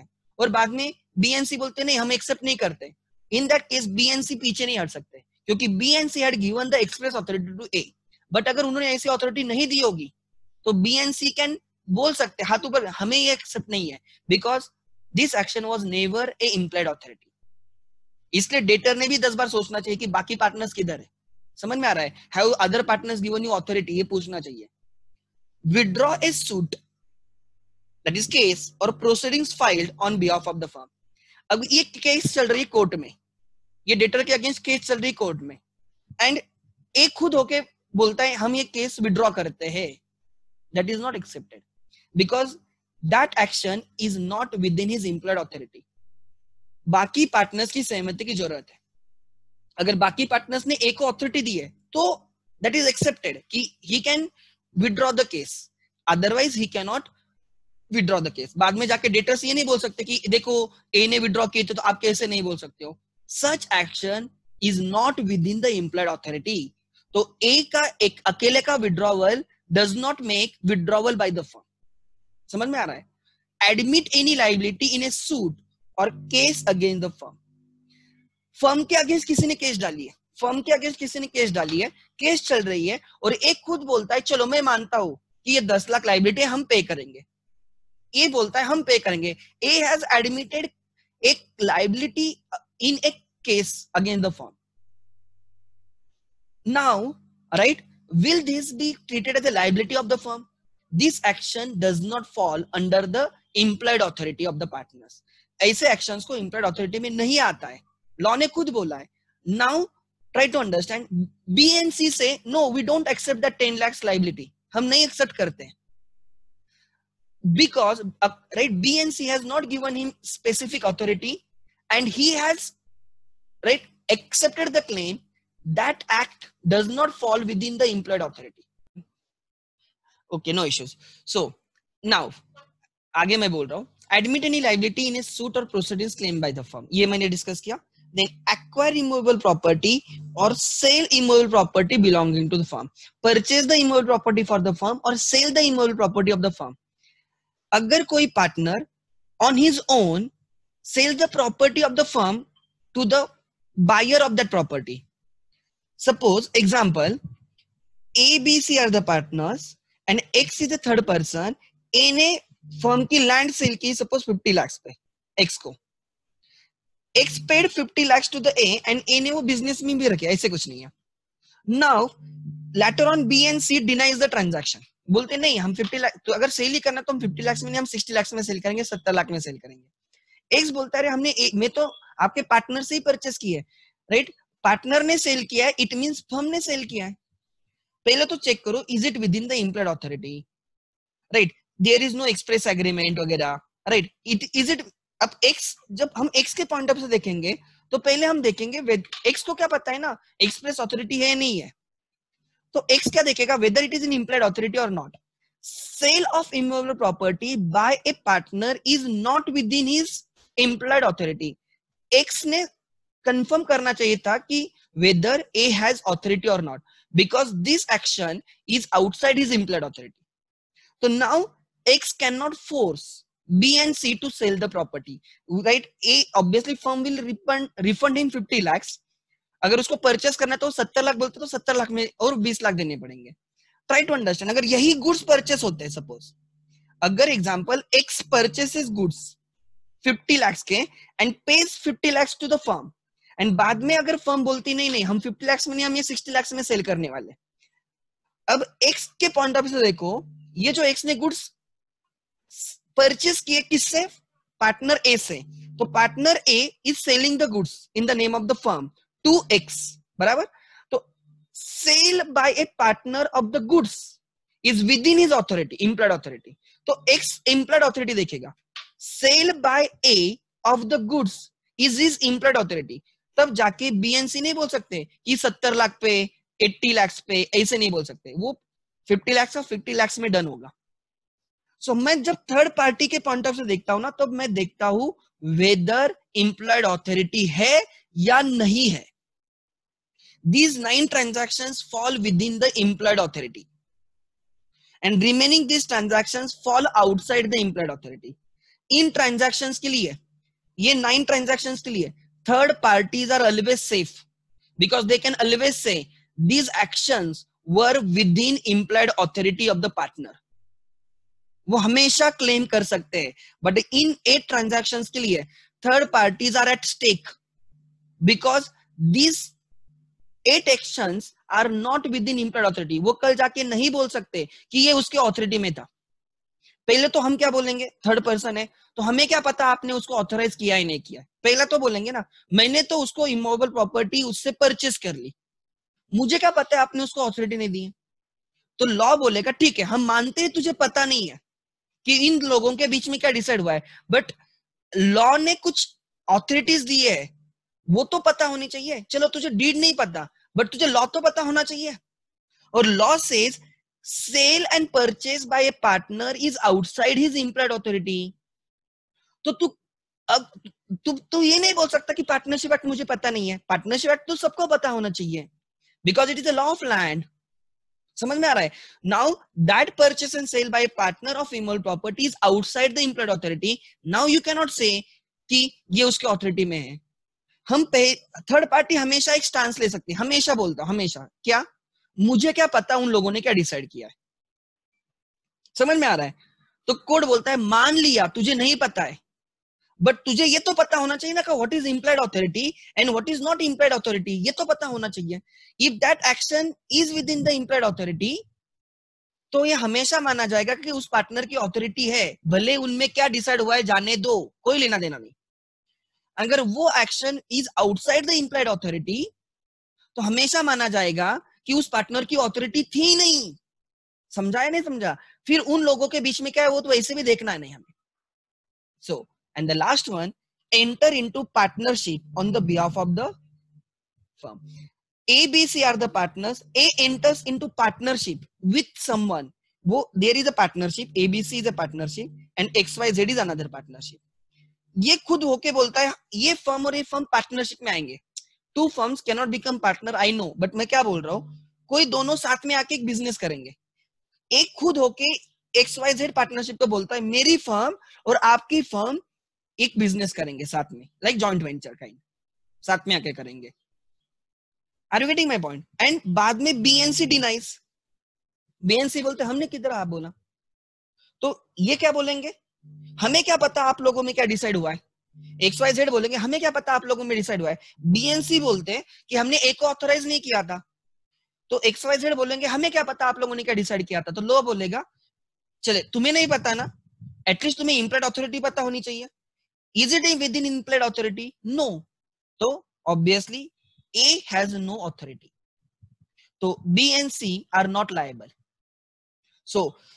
और बाद में बीएनसी बोलते नहीं हम एक्सेप्ट नहीं करते, इन दैट केस बीएनसी पीछे नहीं हट सकते, क्योंकि B and C had given the express authority to A. But अगर उन्होंने ऐसी अथॉरिटी नहीं दी होगी तो बीएनसी कैन बोल सकते हाथ ऊपर हमें ये एक्सेप्ट नहीं है, because this action was never a implied authority. इसलिए डेटर ने भी 10 बार सोचना चाहिए कि बाकी पार्टनर्स किधर है। समझ में आ रहा है? Have other partners given you authority, ये पूछना चाहिए। Withdraw a suit that is case और proceedings filed on behalf of the firm. अब ये केस चल रही है कोर्ट में, ये डेटर के अगेंस्ट केस चल रही है कोर्ट में, एंड एक खुद होके बोलता है हम ये केस विड्रॉ करते हैं। That is not accepted because that action is not within his implied authority. बाकी पार्टनर्स की सहमति की जरूरत है। अगर बाकी पार्टनर्स ने एक को अथॉरिटी दी है तो दैट इज एक्सेप्टेड कि he can withdraw the case, otherwise he can not withdraw the case. बाद में जाके डेटर्स ये नहीं बोल सकते कि देखो ए ने विड्रॉ किए थे तो आप कैसे नहीं बोल सकते हो। Such action is not within the employed authority. तो ए का एक अकेले का withdrawal does not make withdrawal by the firm. समझ में आ रहा है? Admit any liability in a suit और case against the firm. Firm के अगेंस्ट किसी ने केस डाली है, फर्म के अगेंस्ट किसी ने केस डाली है, केस चल रही है और एक खुद बोलता है चलो मैं मानता हूं कि ये 10 लाख लायबिलिटी हम पे करेंगे। ये बोलता है हम पे करेंगे। ए हैज एडमिटेड एक liability in a case against the firm. Now right, will this be treated as a liability of the firm? This action does not fall under the implied authority of the partners. ऐसे actions को implied authority में नहीं आता है, law ने खुद बोला है। Now try to understand, BNC से no we don't accept that 10 lakhs liability, हम नहीं accept करते हैं because right BNC has not given him specific authority and he has right accepted the claim that act does not fall within the employed authority. Okay, no issues. So now आगे मैं बोल रहा हूँ, admit any liability in a suit or proceedings claimed by the firm, ये मैंने discuss किया। Then acquire immovable property or sell immovable property belonging to the firm, purchase the immovable property for the firm or sell the immovable property of the firm. अगर कोई partner on his own sell the property of the firm to the buyer of that property. Suppose example, A, B, C are the partners and X is the third person. A ने firm की land sale की suppose 50 lakh पे X को, X paid 50 lakhs to the A and A ने वो business में भी रखे, ऐसे कुछ नहीं है। Now later on B and C denies the transaction, बोलते नहीं हम 50 लाख, तो अगर सेल ही करना तो हम 50 लाख में नहीं, हम 60 लाख में सेल करेंगे, 70 लाख में सेल करेंगे। X बोलता है हमने मैं तो आपके पार्टनर से ही परचेस की है, राइट? पार्टनर ने सेल किया है, इट मींस फर्म ने सेल किया है। पहले तो चेक करो is it within the employed authority, right? There is no express agreement वगैरह, राइट? It is it. अब एक्स, जब हम एक्स के पॉइंट ऑफ से देखेंगे तो पहले हम देखेंगे एक्स को क्या पता है ना एक्सप्रेस अथॉरिटी है नहीं है, तो एक्स क्या देखेगा whether it is in implied authority और not. Sale of immovable property by a partner is not within his implied authority. X ने कंफर्म करना चाहिए था कि whether A has authority or not, because this action is outside his implied authority. So now X cannot force B and C to sell the property, right? A obviously firm will refund him 50 lakhs. अगर उसको purchase करना है तो 70 लाख बोलते तो 70 लाख में और 20 लाख देने पड़ेंगे। ट्राई टू अंडरस्टैंड, अगर यही गुड्स परचेस होते हैं, सपोज अगर example X purchases goods 50 lakhs के and pays 50 lakhs to the firm, and बाद में अगर फर्म बोलती नहीं नहीं हम 50 lakhs में नहीं, हम ये 60 lakhs में सेल करने वाले। अब एक्स के पॉइंट ऑफ व्यू से देखो, ये जो एक्स ने गुड्स परचेस किए किससे? पार्टनर ए से, तो partner A is selling the goods in the name of the firm to X, बराबर? तो sale by a partner of the goods is within his authority, implied authority. तो X implied authority देखेगा, sale by A of the goods is his implied authority. तब जाके BNC नहीं बोल सकते कि 70 लाख पे 80 लाख पे, ऐसे नहीं बोल सकते, वो 50 लाख और 50 लाख में डन होगा। सो मैं जब थर्ड पार्टी के पॉइंट ऑफ से देखता हूं ना, तब मैं देखता हूं वेदर इम्प्लॉयड अथॉरिटी है या नहीं है। These 9 transactions fall within the employed authority and remaining these transactions fall outside the employed authority. In transactions के लिए ये 9 ट्रांजैक्शंस के लिए third parties are always safe because they can always say these actions were within implied authority of the partner. वो हमेशा claim कर सकते हैं. बट इन 8 ट्रांजैक्शंस के लिए third parties are at stake because this 8 actions are not within implied authority. वो कल जाके नहीं बोल सकते कि ये उसके ऑथोरिटी में था. पहले तो हम क्या बोलेंगे, थर्ड पर्सन है तो हमें क्या पता आपने उसको ऑथराइज किया ही नहीं किया. पहला तो बोलेंगे ना, मैंने तो उसको इमूवेबल प्रॉपर्टी उससे परचेस कर ली, मुझे क्या पता है आपने उसको ऑथोरिटी नहीं दी. तो लॉ बोलेगा ठीक है, हम मानते हैं तुझे पता नहीं है कि इन लोगों के बीच में क्या डिसाइड हुआ है, बट लॉ ने कुछ ऑथोरिटीज दी है, वो तो पता होनी चाहिए. चलो तुझे डीड नहीं पता, बट तुझे लॉ तो पता होना चाहिए. और law says sale and purchase by a partner is outside his implied authority. तो तू ये नहीं बोल सकता कि पार्टनरशिप एक्ट मुझे पता नहीं है. पार्टनरशिप एक्ट तो सबको पता होना चाहिए because it is a law of land. समझ में आ रहा है? Now that purchase and sale by partner of immovable property is outside the implied authority. Now you can not say कि ये उसके ऑथोरिटी में है. हम थर्ड पार्टी हमेशा एक स्टांस ले सकती है, हमेशा बोलता हूं, हमेशा क्या, मुझे क्या पता उन लोगों ने क्या डिसाइड किया है. समझ में आ रहा है? तो कोर्ट बोलता है मान लिया तुझे नहीं पता है, बट तुझे ये तो पता होना चाहिए ना कि what is implied authority and what is not implied authority. ये तो पता होना चाहिए. If that action is within the implied authority तो ये हमेशा माना जाएगा कि उस पार्टनर की ऑथोरिटी है, भले उनमें क्या डिसाइड हुआ है जाने दो, कोई लेना देना नहीं. अगर वो action is outside the implied authority तो हमेशा माना जाएगा कि उस पार्टनर की ऑथोरिटी थी नहीं. समझा या नहीं समझा? फिर उन लोगों के बीच में क्या है वो तो वैसे भी देखना है नहीं हमें. So and the last one, enter into partnership on the behalf of the firm. A, B, C are the partners. A enters into partnership with someone. वो there is a partnership. A, B, C is a partnership and X, Y, Z is another partnership. ये खुद होके बोलता है ये firm और ये firm partnership में आएंगे. Two firms can not become partner, I know, but मैं क्या बोल रहा हूँ, कोई दोनों साथ में आके एक बिजनेस करेंगे. एक खुद होके XYZ पार्टनरशिप को बोलता है मेरी फर्म और आपकी फर्म एक बिजनेस करेंगे साथ में, लाइक जॉइंट वेंचर काइंड, साथ में आके करेंगे. Are you getting my point? And बाद में बीएनसी डिनाइज. बीएनसी बोलते हमने किधर आप बोला. तो ये क्या बोलेंगे, हमें क्या पता आप लोगों में क्या डिसाइड हुआ है. XYZ बोलेंगे हमें क्या पता आप लोगों में डिसाइड हुआ है. बीएनसी बोलते हैं कि हमने ए को ऑथराइज नहीं किया था. तो XYZ बोलेंगे हमें क्या पता आप लोगों ने क्या डिसाइड किया था. तो लो बोलेगा चले तुम्हें नहीं पता ना, एटलीस्ट तुम्हें इम्प्लाइड ऑथोरिटी पता होनी चाहिए. Is it within implied authority? No. तो obviously A has no authority. So B and C are not liable. So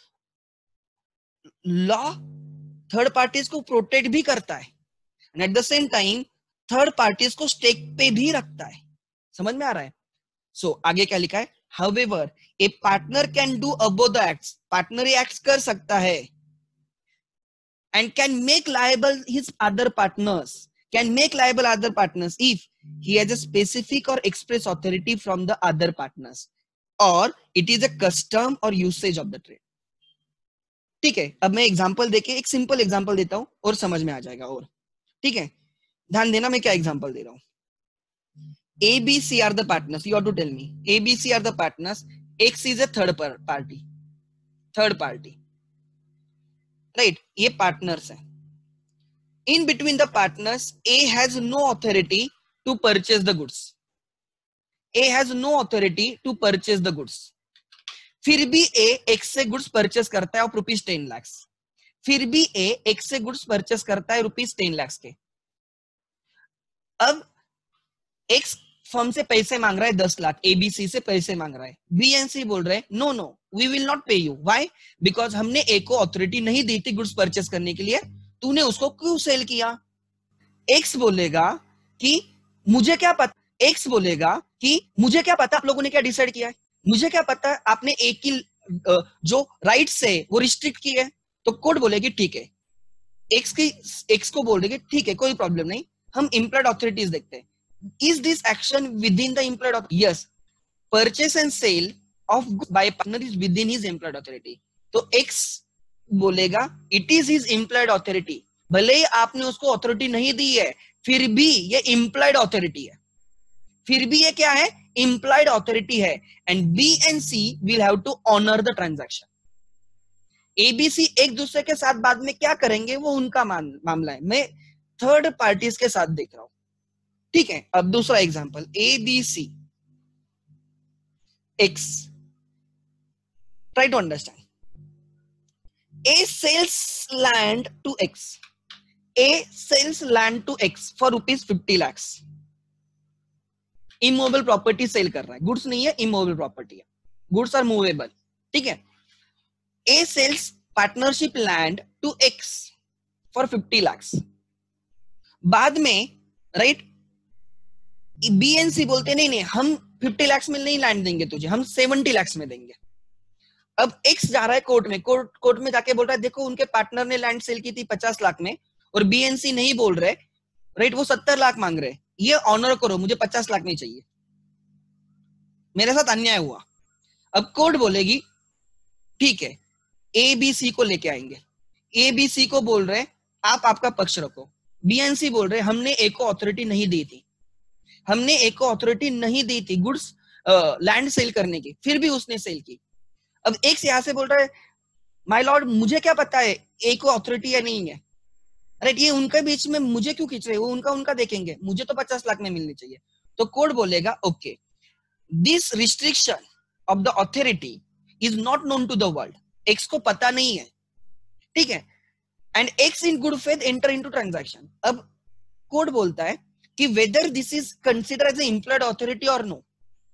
law third parties को प्रोटेक्ट भी करता है and at the same time third parties को stake पे भी रखता है. समझ में आ रहा है? सो आगे क्या लिखा है, however a partner can do above the acts. Partner act कर सकता है and can make liable his other partners, can make liable other partners if he has a specific or express authority from the other partners or it is a custom or usage of the trade. ठीक है, अब मैं example देके एक simple example देता हूं और समझ में आ जाएगा. और ठीक है, ध्यान देना मैं क्या एग्जांपल दे रहा हूं. A, B, C are the partners. You have to tell me. A, B, C are the partners. X is a third party. Third party. Right? ये partners हैं. In between the partners, A has no authority to purchase the goods. A has no authority to purchase the goods. फिर भी A X से goods purchase करता है और rupees 10 lakh. फिर भी A X से गुड्स परचेस करता है रुपीज 10 लाख के. अब X फर्म से पैसे मांग रहा है 10 लाख, ABC से पैसे मांग रहा है. B and C बोल रहे हैं no no we will not pay you. Why? Because हमने A को अथॉरिटी नहीं दी थी गुड्स परचेस करने के लिए, तूने उसको क्यों सेल किया. X बोलेगा कि मुझे क्या पता, X बोलेगा कि मुझे क्या पता आप लोगों ने क्या डिसाइड किया है, मुझे क्या पता आपने एक की जो राइट्स है वो रिस्ट्रिक्ट की है. तो कोर्ट बोलेगी ठीक है, X को बोल देगी ठीक है कोई प्रॉब्लम नहीं, हम इम्प्लॉयड ऑथोरिटीज देखते हैं. Is this action within the implied? Yes, purchase and sale of by partner is within his implied authority. तो X बोलेगा it is his implied authority भले ही आपने उसको अथॉरिटी नहीं दी है, फिर भी ये इम्प्लाइड अथॉरिटी है, फिर भी ये क्या है, इम्प्लाइड अथॉरिटी है। And B and C will have to honour the transaction. ABC एक दूसरे के साथ बाद में क्या करेंगे वो उनका मामला है, मैं थर्ड पार्टीज के साथ देख रहा हूं, ठीक है। अब दूसरा example, A B C X, try to understand. A sells land to X, A sells land to X for ₹50 lakhs। Immovable property sale कर रहा है, गुड्स नहीं है, इमूवेबल प्रॉपर्टी है, गुड्स आर मूवेबल, ठीक है। A sells partnership land to X for 50 lakhs। बाद में राइट बी एंड सी बोलते नहीं नहीं हम 50 lakhs में नहीं लैंड देंगे तुझे, हम 70 lakhs में देंगे। अब एक्स जा रहा है कोर्ट में, कोर्ट में जाके बोल रहा है देखो उनके पार्टनर ने लैंड सेल की थी 50 लाख में और बी एंड सी नहीं बोल रहे, राइट, वो 70 लाख मांग रहे, ये ऑनर करो, मुझे 50 लाख नहीं चाहिए, मेरे साथ अन्याय हुआ। अब कोर्ट बोलेगी ठीक है, ए बी सी को लेके आएंगे, ए बी सी को बोल रहे आप आपका पक्ष रखो, बी एंड सी बोल रहे हमने ए को अथॉरिटी नहीं दी थी, हमने ए को अथॉरिटी नहीं दी थी गुड्स लैंड सेल करने की, फिर भी उसने सेल की। अब एक से यहां से बोल रहा है माय लॉर्ड मुझे क्या पता है ए को अथॉरिटी या नहीं है, राइट, ये उनके बीच में मुझे क्यों खींच रहे, वो उनका देखेंगे, मुझे तो 50 लाख में मिलनी चाहिए। तो कोर्ट बोलेगा okay, this restriction of the authority is not known to the world, X को पता नहीं है, ठीक है, and X in good faith enter into transaction. अब कोर्ट बोलता है कि whether this is consider as implied authority और no,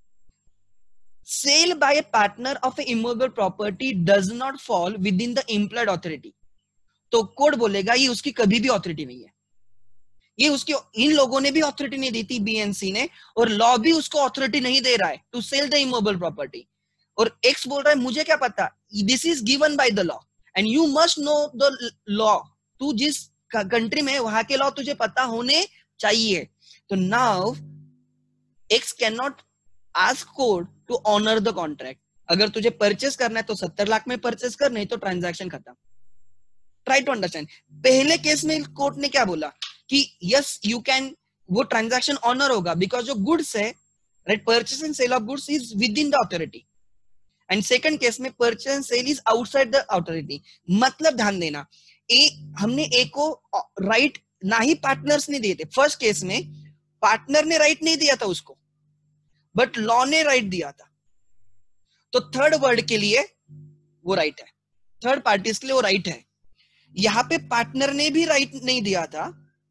sale by a partner of a immovable property does not fall within the implied authority। तो court बोलेगा ये उसकी कभी भी अथॉरिटी नहीं है, ये उसकी, इन लोगों ने भी अथॉरिटी नहीं दी थी बीएनसी ने, और लॉ भी उसको अथॉरिटी नहीं दे रहा है to sell the immovable property. और एक्स बोल रहा है मुझे क्या पता, this is given by the law and you must know the law, तू जिस कंट्री में वहां के लॉ तुझे पता होने चाहिए। तो now X can not ask court to honour the contract, अगर तुझे परचेस करना है तो 70 लाख में परचेस कर, नहीं तो ट्रांजैक्शन खत्म। ट्राई टू अंडरस्टैंड, पहले केस में कोर्ट ने क्या बोला कि यस यू कैन, वो ट्रांजैक्शन ऑनर होगा बिकॉज जो गुड्स है, right, purchase and sale of goods is within the authority, and second case में purchase and sale is outside the authority. मतलब ध्यान देना, हमने ए को राइट ना ही पार्टनर्स ने दिए थे, फर्स्ट केस में पार्टनर ने राइट नहीं दिया था उसको, बट लॉ ने राइट दिया था। तो थर्ड वर्ड के लिए वो राइट है, थर्ड पार्टीज के लिए वो राइट है। यहां पे पार्टनर ने भी राइट नहीं दिया था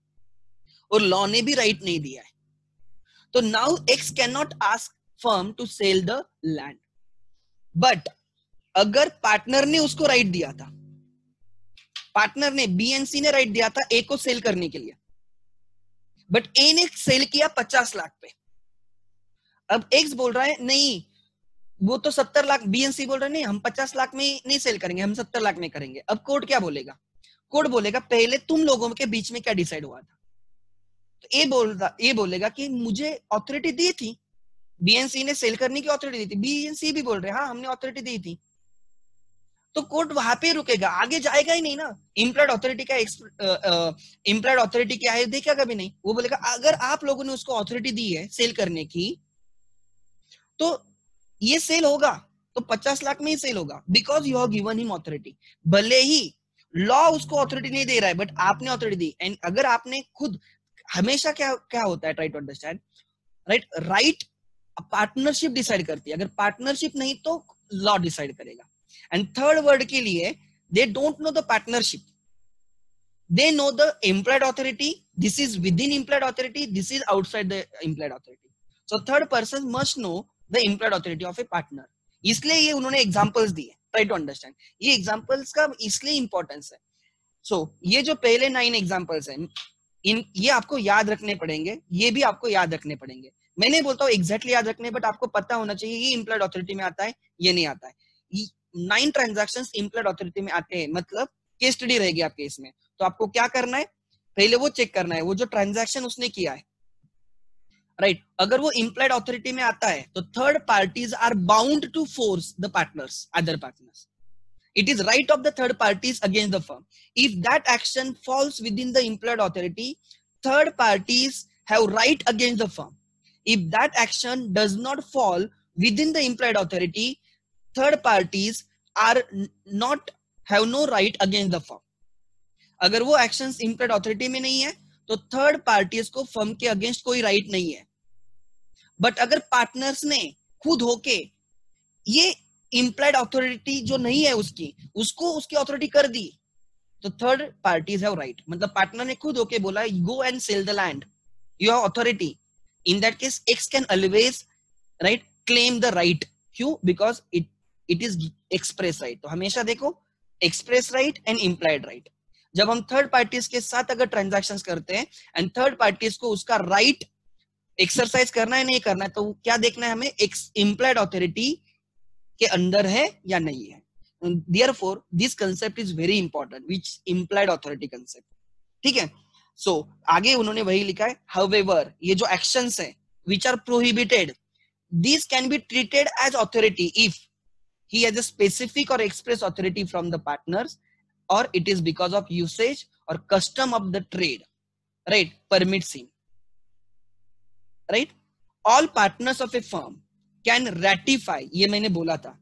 और लॉ ने भी राइट नहीं दिया है। तो now X can not ask firm to sell the land, but अगर पार्टनर ने उसको राइट दिया था, पार्टनर ने बीएनसी ने राइट दिया था ए को सेल करने के लिए, बट ए ने सेल किया 50 लाख पे। अब एक्स बोल रहा है नहीं वो तो 70 लाख, बीएनसी बोल रहा है नहीं हम 50 लाख में नहीं सेल करेंगे, हम 70 लाख में करेंगे। अब कोर्ट क्या बोलेगा, कोर्ट बोलेगा पहले तुम लोगों के बीच में क्या डिसाइड हुआ था। तो ये बोलेगा कि मुझे अथॉरिटी दी थी, बीएनसी ने सेल करने की अथॉरिटी दी थी, बीएनसी भी बोल रहे हाँ हमने अथॉरिटी दी थी। तो कोर्ट वहां पे रुकेगा, आगे जाएगा ही नहीं ना। इम्प्लॉयड अथॉरिटी क्या, इम्प्लॉयड अथॉरिटी क्या है देखा कभी नहीं, वो बोलेगा अगर आप लोगों ने उसको अथॉरिटी दी है सेल करने की तो ये सेल होगा, तो 50 लाख में ही सेल होगा because you have given him authority. भले ही लॉ उसको अथॉरिटी नहीं दे रहा है बट आपने अथॉरिटी दी, एंड अगर आपने खुद, हमेशा क्या क्या होता है, try to understand, right partnership decide करती है, अगर पार्टनरशिप नहीं तो लॉ डिसाइड करेगा। एंड थर्ड वर्ड के लिए they don't know the partnership, they know the implied authority, this is within implied authority, this is outside the implied authority, so third person must know the implied authority of a partner। इसलिए ये उन्होंने examples दिए, try to understand, ये examples का इसलिए importance है। सो ये जो पहले 9 एग्जांपल्स हैं ये आपको याद रखने पड़ेंगे, ये भी आपको याद रखने पड़ेंगे। मैं नहीं बोलता हूँ एग्जैक्टली याद रखने, बट आपको पता होना चाहिए ये इम्प्लॉयड अथॉरिटी में आता है, ये नहीं आता है। 9 ट्रांजैक्शंस इम्प्लॉयड अथॉरिटी में आते हैं, मतलब केस स्टडी रहेगी आपके इसमें। तो आपको क्या करना है, पहले वो चेक करना है वो जो ट्रांजैक्शन उसने किया है, राइट, अगर वो इम्प्लॉयड अथॉरिटी में आता है तो third parties are bound to force the partners, other partners. It is right of the third parties against the firm. If that action falls within the employed authority, third parties have right against the firm. If that action does not fall within the employed authority, third parties are not have no right against the firm. अगर वो actions employed authority में नहीं है तो third parties को firm के against कोई right नहीं है. बट अगर पार्टनर्स ने खुद होके ये इम्प्लॉयड अथॉरिटी जो नहीं है उसकी उसको उसकी अथॉरिटी कर दी तो थर्ड पार्टीज हैव राइट. मतलब पार्टनर ने खुद होके बोला go and sell the land, you have authority. In that case X can always right claim the right. क्यों? Because it is express right. तो हमेशा देखो express right and implied right. जब हम थर्ड पार्टीज के साथ अगर ट्रांजैक्शंस करते हैं एंड थर्ड पार्टीज को उसका राइट एक्सरसाइज करना है नहीं करना है तो क्या देखना है हमें, इम्प्लाइड अथॉरिटी के अंदर है या नहीं है. Therefore, this concept is very important, which implied authority concept. ठीक है. So आगे उन्होंने वही लिखा है, however ये जो actions है which are prohibited, these can be treated as authority if he has a specific or express authority from the partners, or it is because of usage or custom of the trade, right, permits him. Right? All partners of a firm can ratify, ये मैंने बोला था,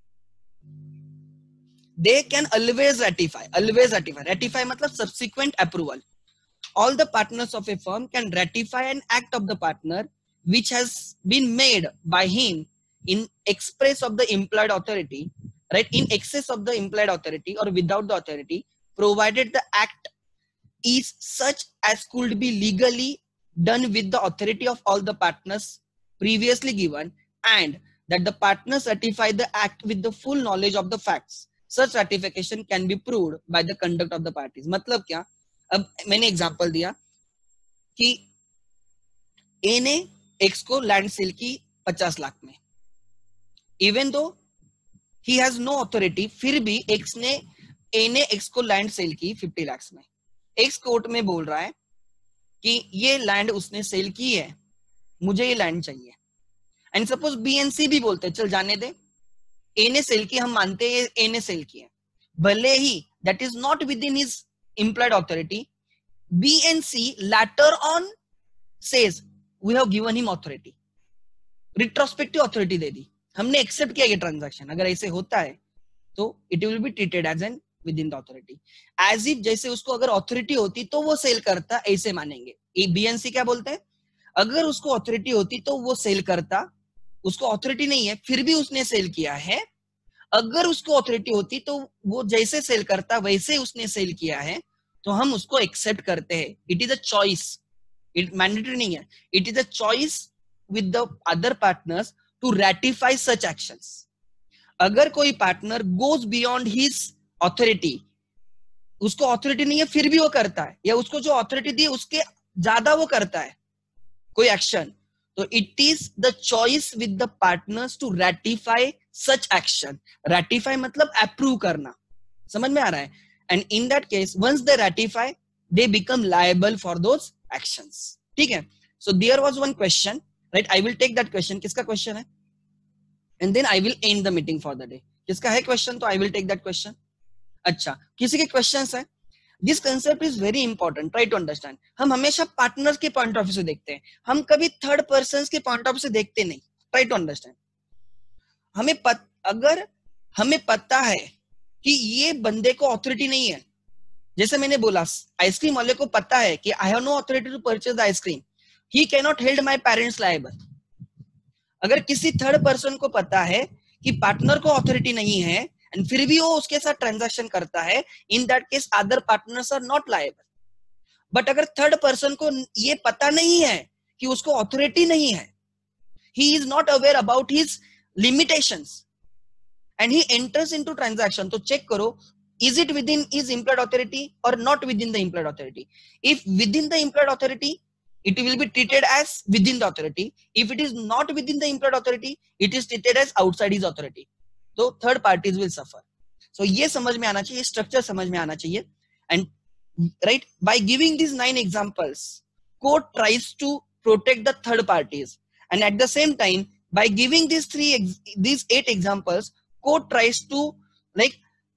they can always ratify. Ratify मतलब subsequent approval. All the partners of a firm can ratify an act of the partner which has been made by him in express of the implied authority, right, in excess of the implied authority or without the authority, provided the act is such as could be legally done with the authority of all the partners previously given, and that the partners ratify the act with the full knowledge of the facts. Such ratification can be proved by the conduct of the parties. मतलब क्या? अब मैंने example दिया कि ए ने x को land sale की 50 लाख में, even though he has no authority, फिर भी एक्स ने ए ने एक्स को लैंड सेल की 50 लाख में. एक्स कोर्ट में बोल रहा है कि ये लैंड उसने सेल की है, मुझे ये लैंड चाहिए. And suppose B and C भी बोलते हैं चल जाने दे, ए ने सेल की, हम मानते हैं ए ने सेल की है, भले ही that is not within his implied authority. B and C later on says we have given him authority, retrospective authority दे दी, हमने एक्सेप्ट किया ये ट्रांजैक्शन. अगर ऐसे होता है तो it will be treated as an within the authority, as if जैसे उसको अगर अथॉरिटी होती तो वो सेल करता, ऐसे मानेंगे. बी एंड सी क्या बोलते हैं, अगर उसको अथॉरिटी होती तो वो सेल करता, उसको अथॉरिटी नहीं है फिर भी उसने सेल किया है. अगर उसको अथॉरिटी होती तो वो जैसे सेल करता वैसे उसने सेल किया है, तो हम उसको एक्सेप्ट करते हैं. It is a choice, it mandatory नहीं है. It is a choice with the other partners to ratify such actions. अगर कोई partner goes beyond his authority, उसको अथॉरिटी नहीं है फिर भी वो करता है, या उसको जो अथॉरिटी दी उसके ज्यादा वो करता है कोई एक्शन, तो it is the choice with the partners to ratify such action. Ratify मतलब अप्रूव करना, समझ में आ रहा है. And in that case, once they ratify, they become liable for those actions. ठीक है. So there was one question, right? I will take that question. किसका question है? And then I will end the meeting for the day. किसका है question? तो I will take that question. अच्छा, किसी के questions है? This concept is very important. Try to understand. हम हमेशा partners के point of view से देखते हैं, हम कभी third persons के point of view से देखते नहीं. Try to understand. अगर हमें पता है कि ये बंदे को अथॉरिटी नहीं है, जैसे मैंने बोला आइसक्रीम वाले को पता है कि I have no authority to purchase the ice cream, he can not held my parents liable. अगर किसी थर्ड पर्सन को पता है कि पार्टनर को अथॉरिटी नहीं है एंड फिर भी वो उसके साथ ट्रांजैक्शन करता है, in that case other partners are not liable. But अगर थर्ड पर्सन को ये पता नहीं है कि उसको अथॉरिटी नहीं है, he is not aware about his limitations and he enters into transaction, तो check करो is it within his implied authority or not within the implied authority. If within the implied authority, it will be treated as within the authority. If it is not within the implied authority, it is treated as outside his authority. So third parties will suffer. So ये समझ में आना चाहिए, structure समझ में आना चाहिए. And right, by giving these 9 examples, court tries to protect the third parties, and at the same time by giving these 8 examples, court tries to like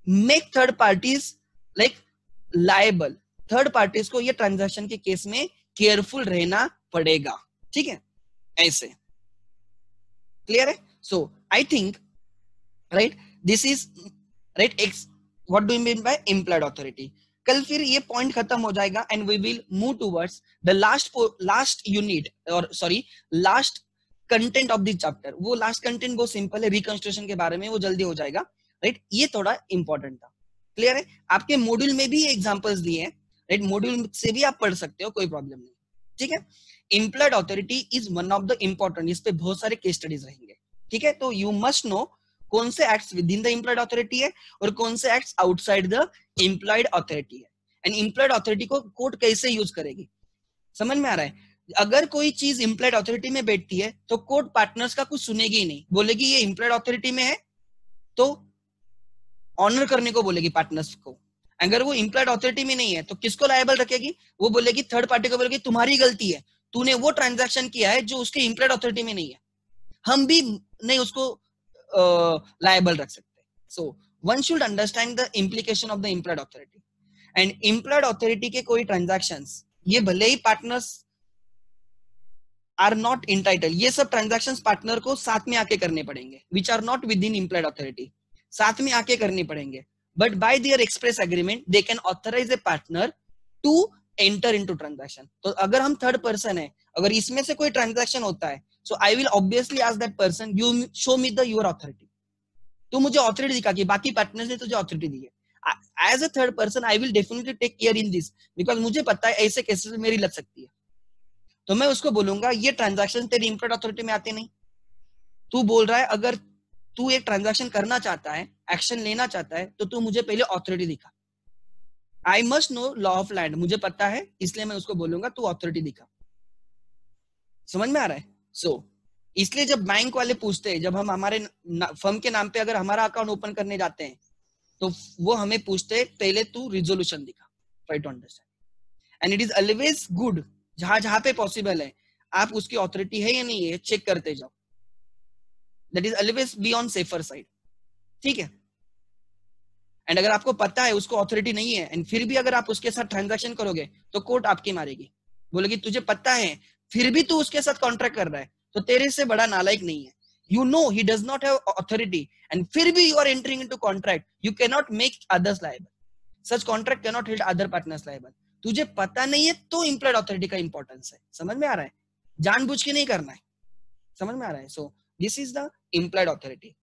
make third parties like liable. Third parties को ये transaction के case में careful रहना पड़ेगा, ठीक है, ऐसे clear है। So I think right this is right what do you mean by implied authority. कल फिर ये पॉइंट खत्म हो जाएगा and we will move towards the last unit और sorry last content of this chapter. वो लास्ट कंटेंट बहुत simple है, रिकंस्ट्रक्शन के बारे में, वो जल्दी हो जाएगा राइट। ये थोड़ा इंपॉर्टेंट था, क्लियर है। आपके मॉड्यूल में भी एग्जांपल्स दिए हैं राइट, मॉड्यूल से भी आप पढ़ सकते हो, कोई प्रॉब्लम नहीं, ठीक है। Implied authority is one of the important, इस पे बहुत सारे केस स्टडीज रहेंगे, ठीक है। तो यू मस्ट नो कौन से acts within the employed authority है और कौन से acts outside the employed authority है, एंड एम्प्लॉयड अथॉरिटी को कोर्ट कैसे यूज करेगी, समझ में आ रहा है। अगर कोई चीज एम्प्लॉयड अथॉरिटी में बैठती है तो कोर्ट पार्टनर्स का कुछ सुनेगी ही नहीं, बोलेगी ये एम्प्लॉयड अथॉरिटी में है तो ऑनर करने को बोलेगी पार्टनर्स को। अगर वो एम्प्लॉयड अथॉरिटी में नहीं है तो किसको लायबल रखेगी, वो बोलेगी थर्ड पार्टी को, बोलेगी तुम्हारी गलती है, तूने वो ट्रांजैक्शन किया है जो उसके एम्प्लॉयड अथॉरिटी में नहीं है, हम भी नहीं उसको लायबल रख सकते। So one should understand the implication of the employed authority and implied authority के कोई ट्रांजैक्शंस, ये भले ही पार्टनर्स आर नॉट इंटाइटल, ये सब ट्रांजैक्शंस पार्टनर को साथ में आके करने पड़ेंगे, which are not within implied authority, साथ में आके करनी पड़ेंगे, but by their express agreement they can authorise a partner to enter into transaction. तो अगर हम थर्ड पर्सन है, अगर इसमें से कोई ट्रांजैक्शन होता है, so I will obviously ask that person you show me the your authority, तो मुझे अथॉरिटी दिखा कि बाकी पार्टनर्स ने तुझे अथॉरिटी दी है। As a third person I will definitely take care in this, because मुझे पता है ऐसे केसेस मेरी लग सकती है, तो मैं उसको बोलूंगा ये ट्रांजैक्शन तेरी एम्प्लॉयड अथॉरिटी में आते नहीं। तू बोल रहा है अगर तू एक ट्रांजैक्शन करना चाहता है, एक्शन लेना चाहता है, तो तू मुझे पहले अथॉरिटी दिखा। I must know law of land, मुझे पता है, इसलिए मैं उसको बोलूंगा तू अथॉरिटी दिखा, समझ में आ रहा है। सो इसलिए जब बैंक वाले पूछते हैं, जब हम हमारे फर्म के नाम पे अगर हमारा अकाउंट ओपन करने जाते हैं, तो वो हमें पूछते हैं पहले तू रिजोल्यूशन दिखा, try to understand. And it is always good, जहां जहां पे पॉसिबल है आप उसकी अथॉरिटी है या नहीं है चेक करते जाओ, that is always be on safer side, ठीक है। एंड अगर आपको पता है उसको अथॉरिटी नहीं है एंड फिर भी अगर आप उसके साथ ट्रांजैक्शन करोगे तो कोर्ट आपकी मारेगी, बोलेगी तुझे पता है फिर भी तू उसके साथ कॉन्ट्रैक्ट कर रहा है तो तेरे से बड़ा नालायक नहीं है। You know he does not have authority and फिर भी you are entering into contract, you cannot make others liable, such contract cannot hold other partners liable। तुझे पता नहीं है तो एम्प्लॉयड अथॉरिटी का इंपॉर्टेंस है, समझ में आ रहा है, जानबूझ के नहीं करना है, समझ में आ रहा है। So this is the employed authority.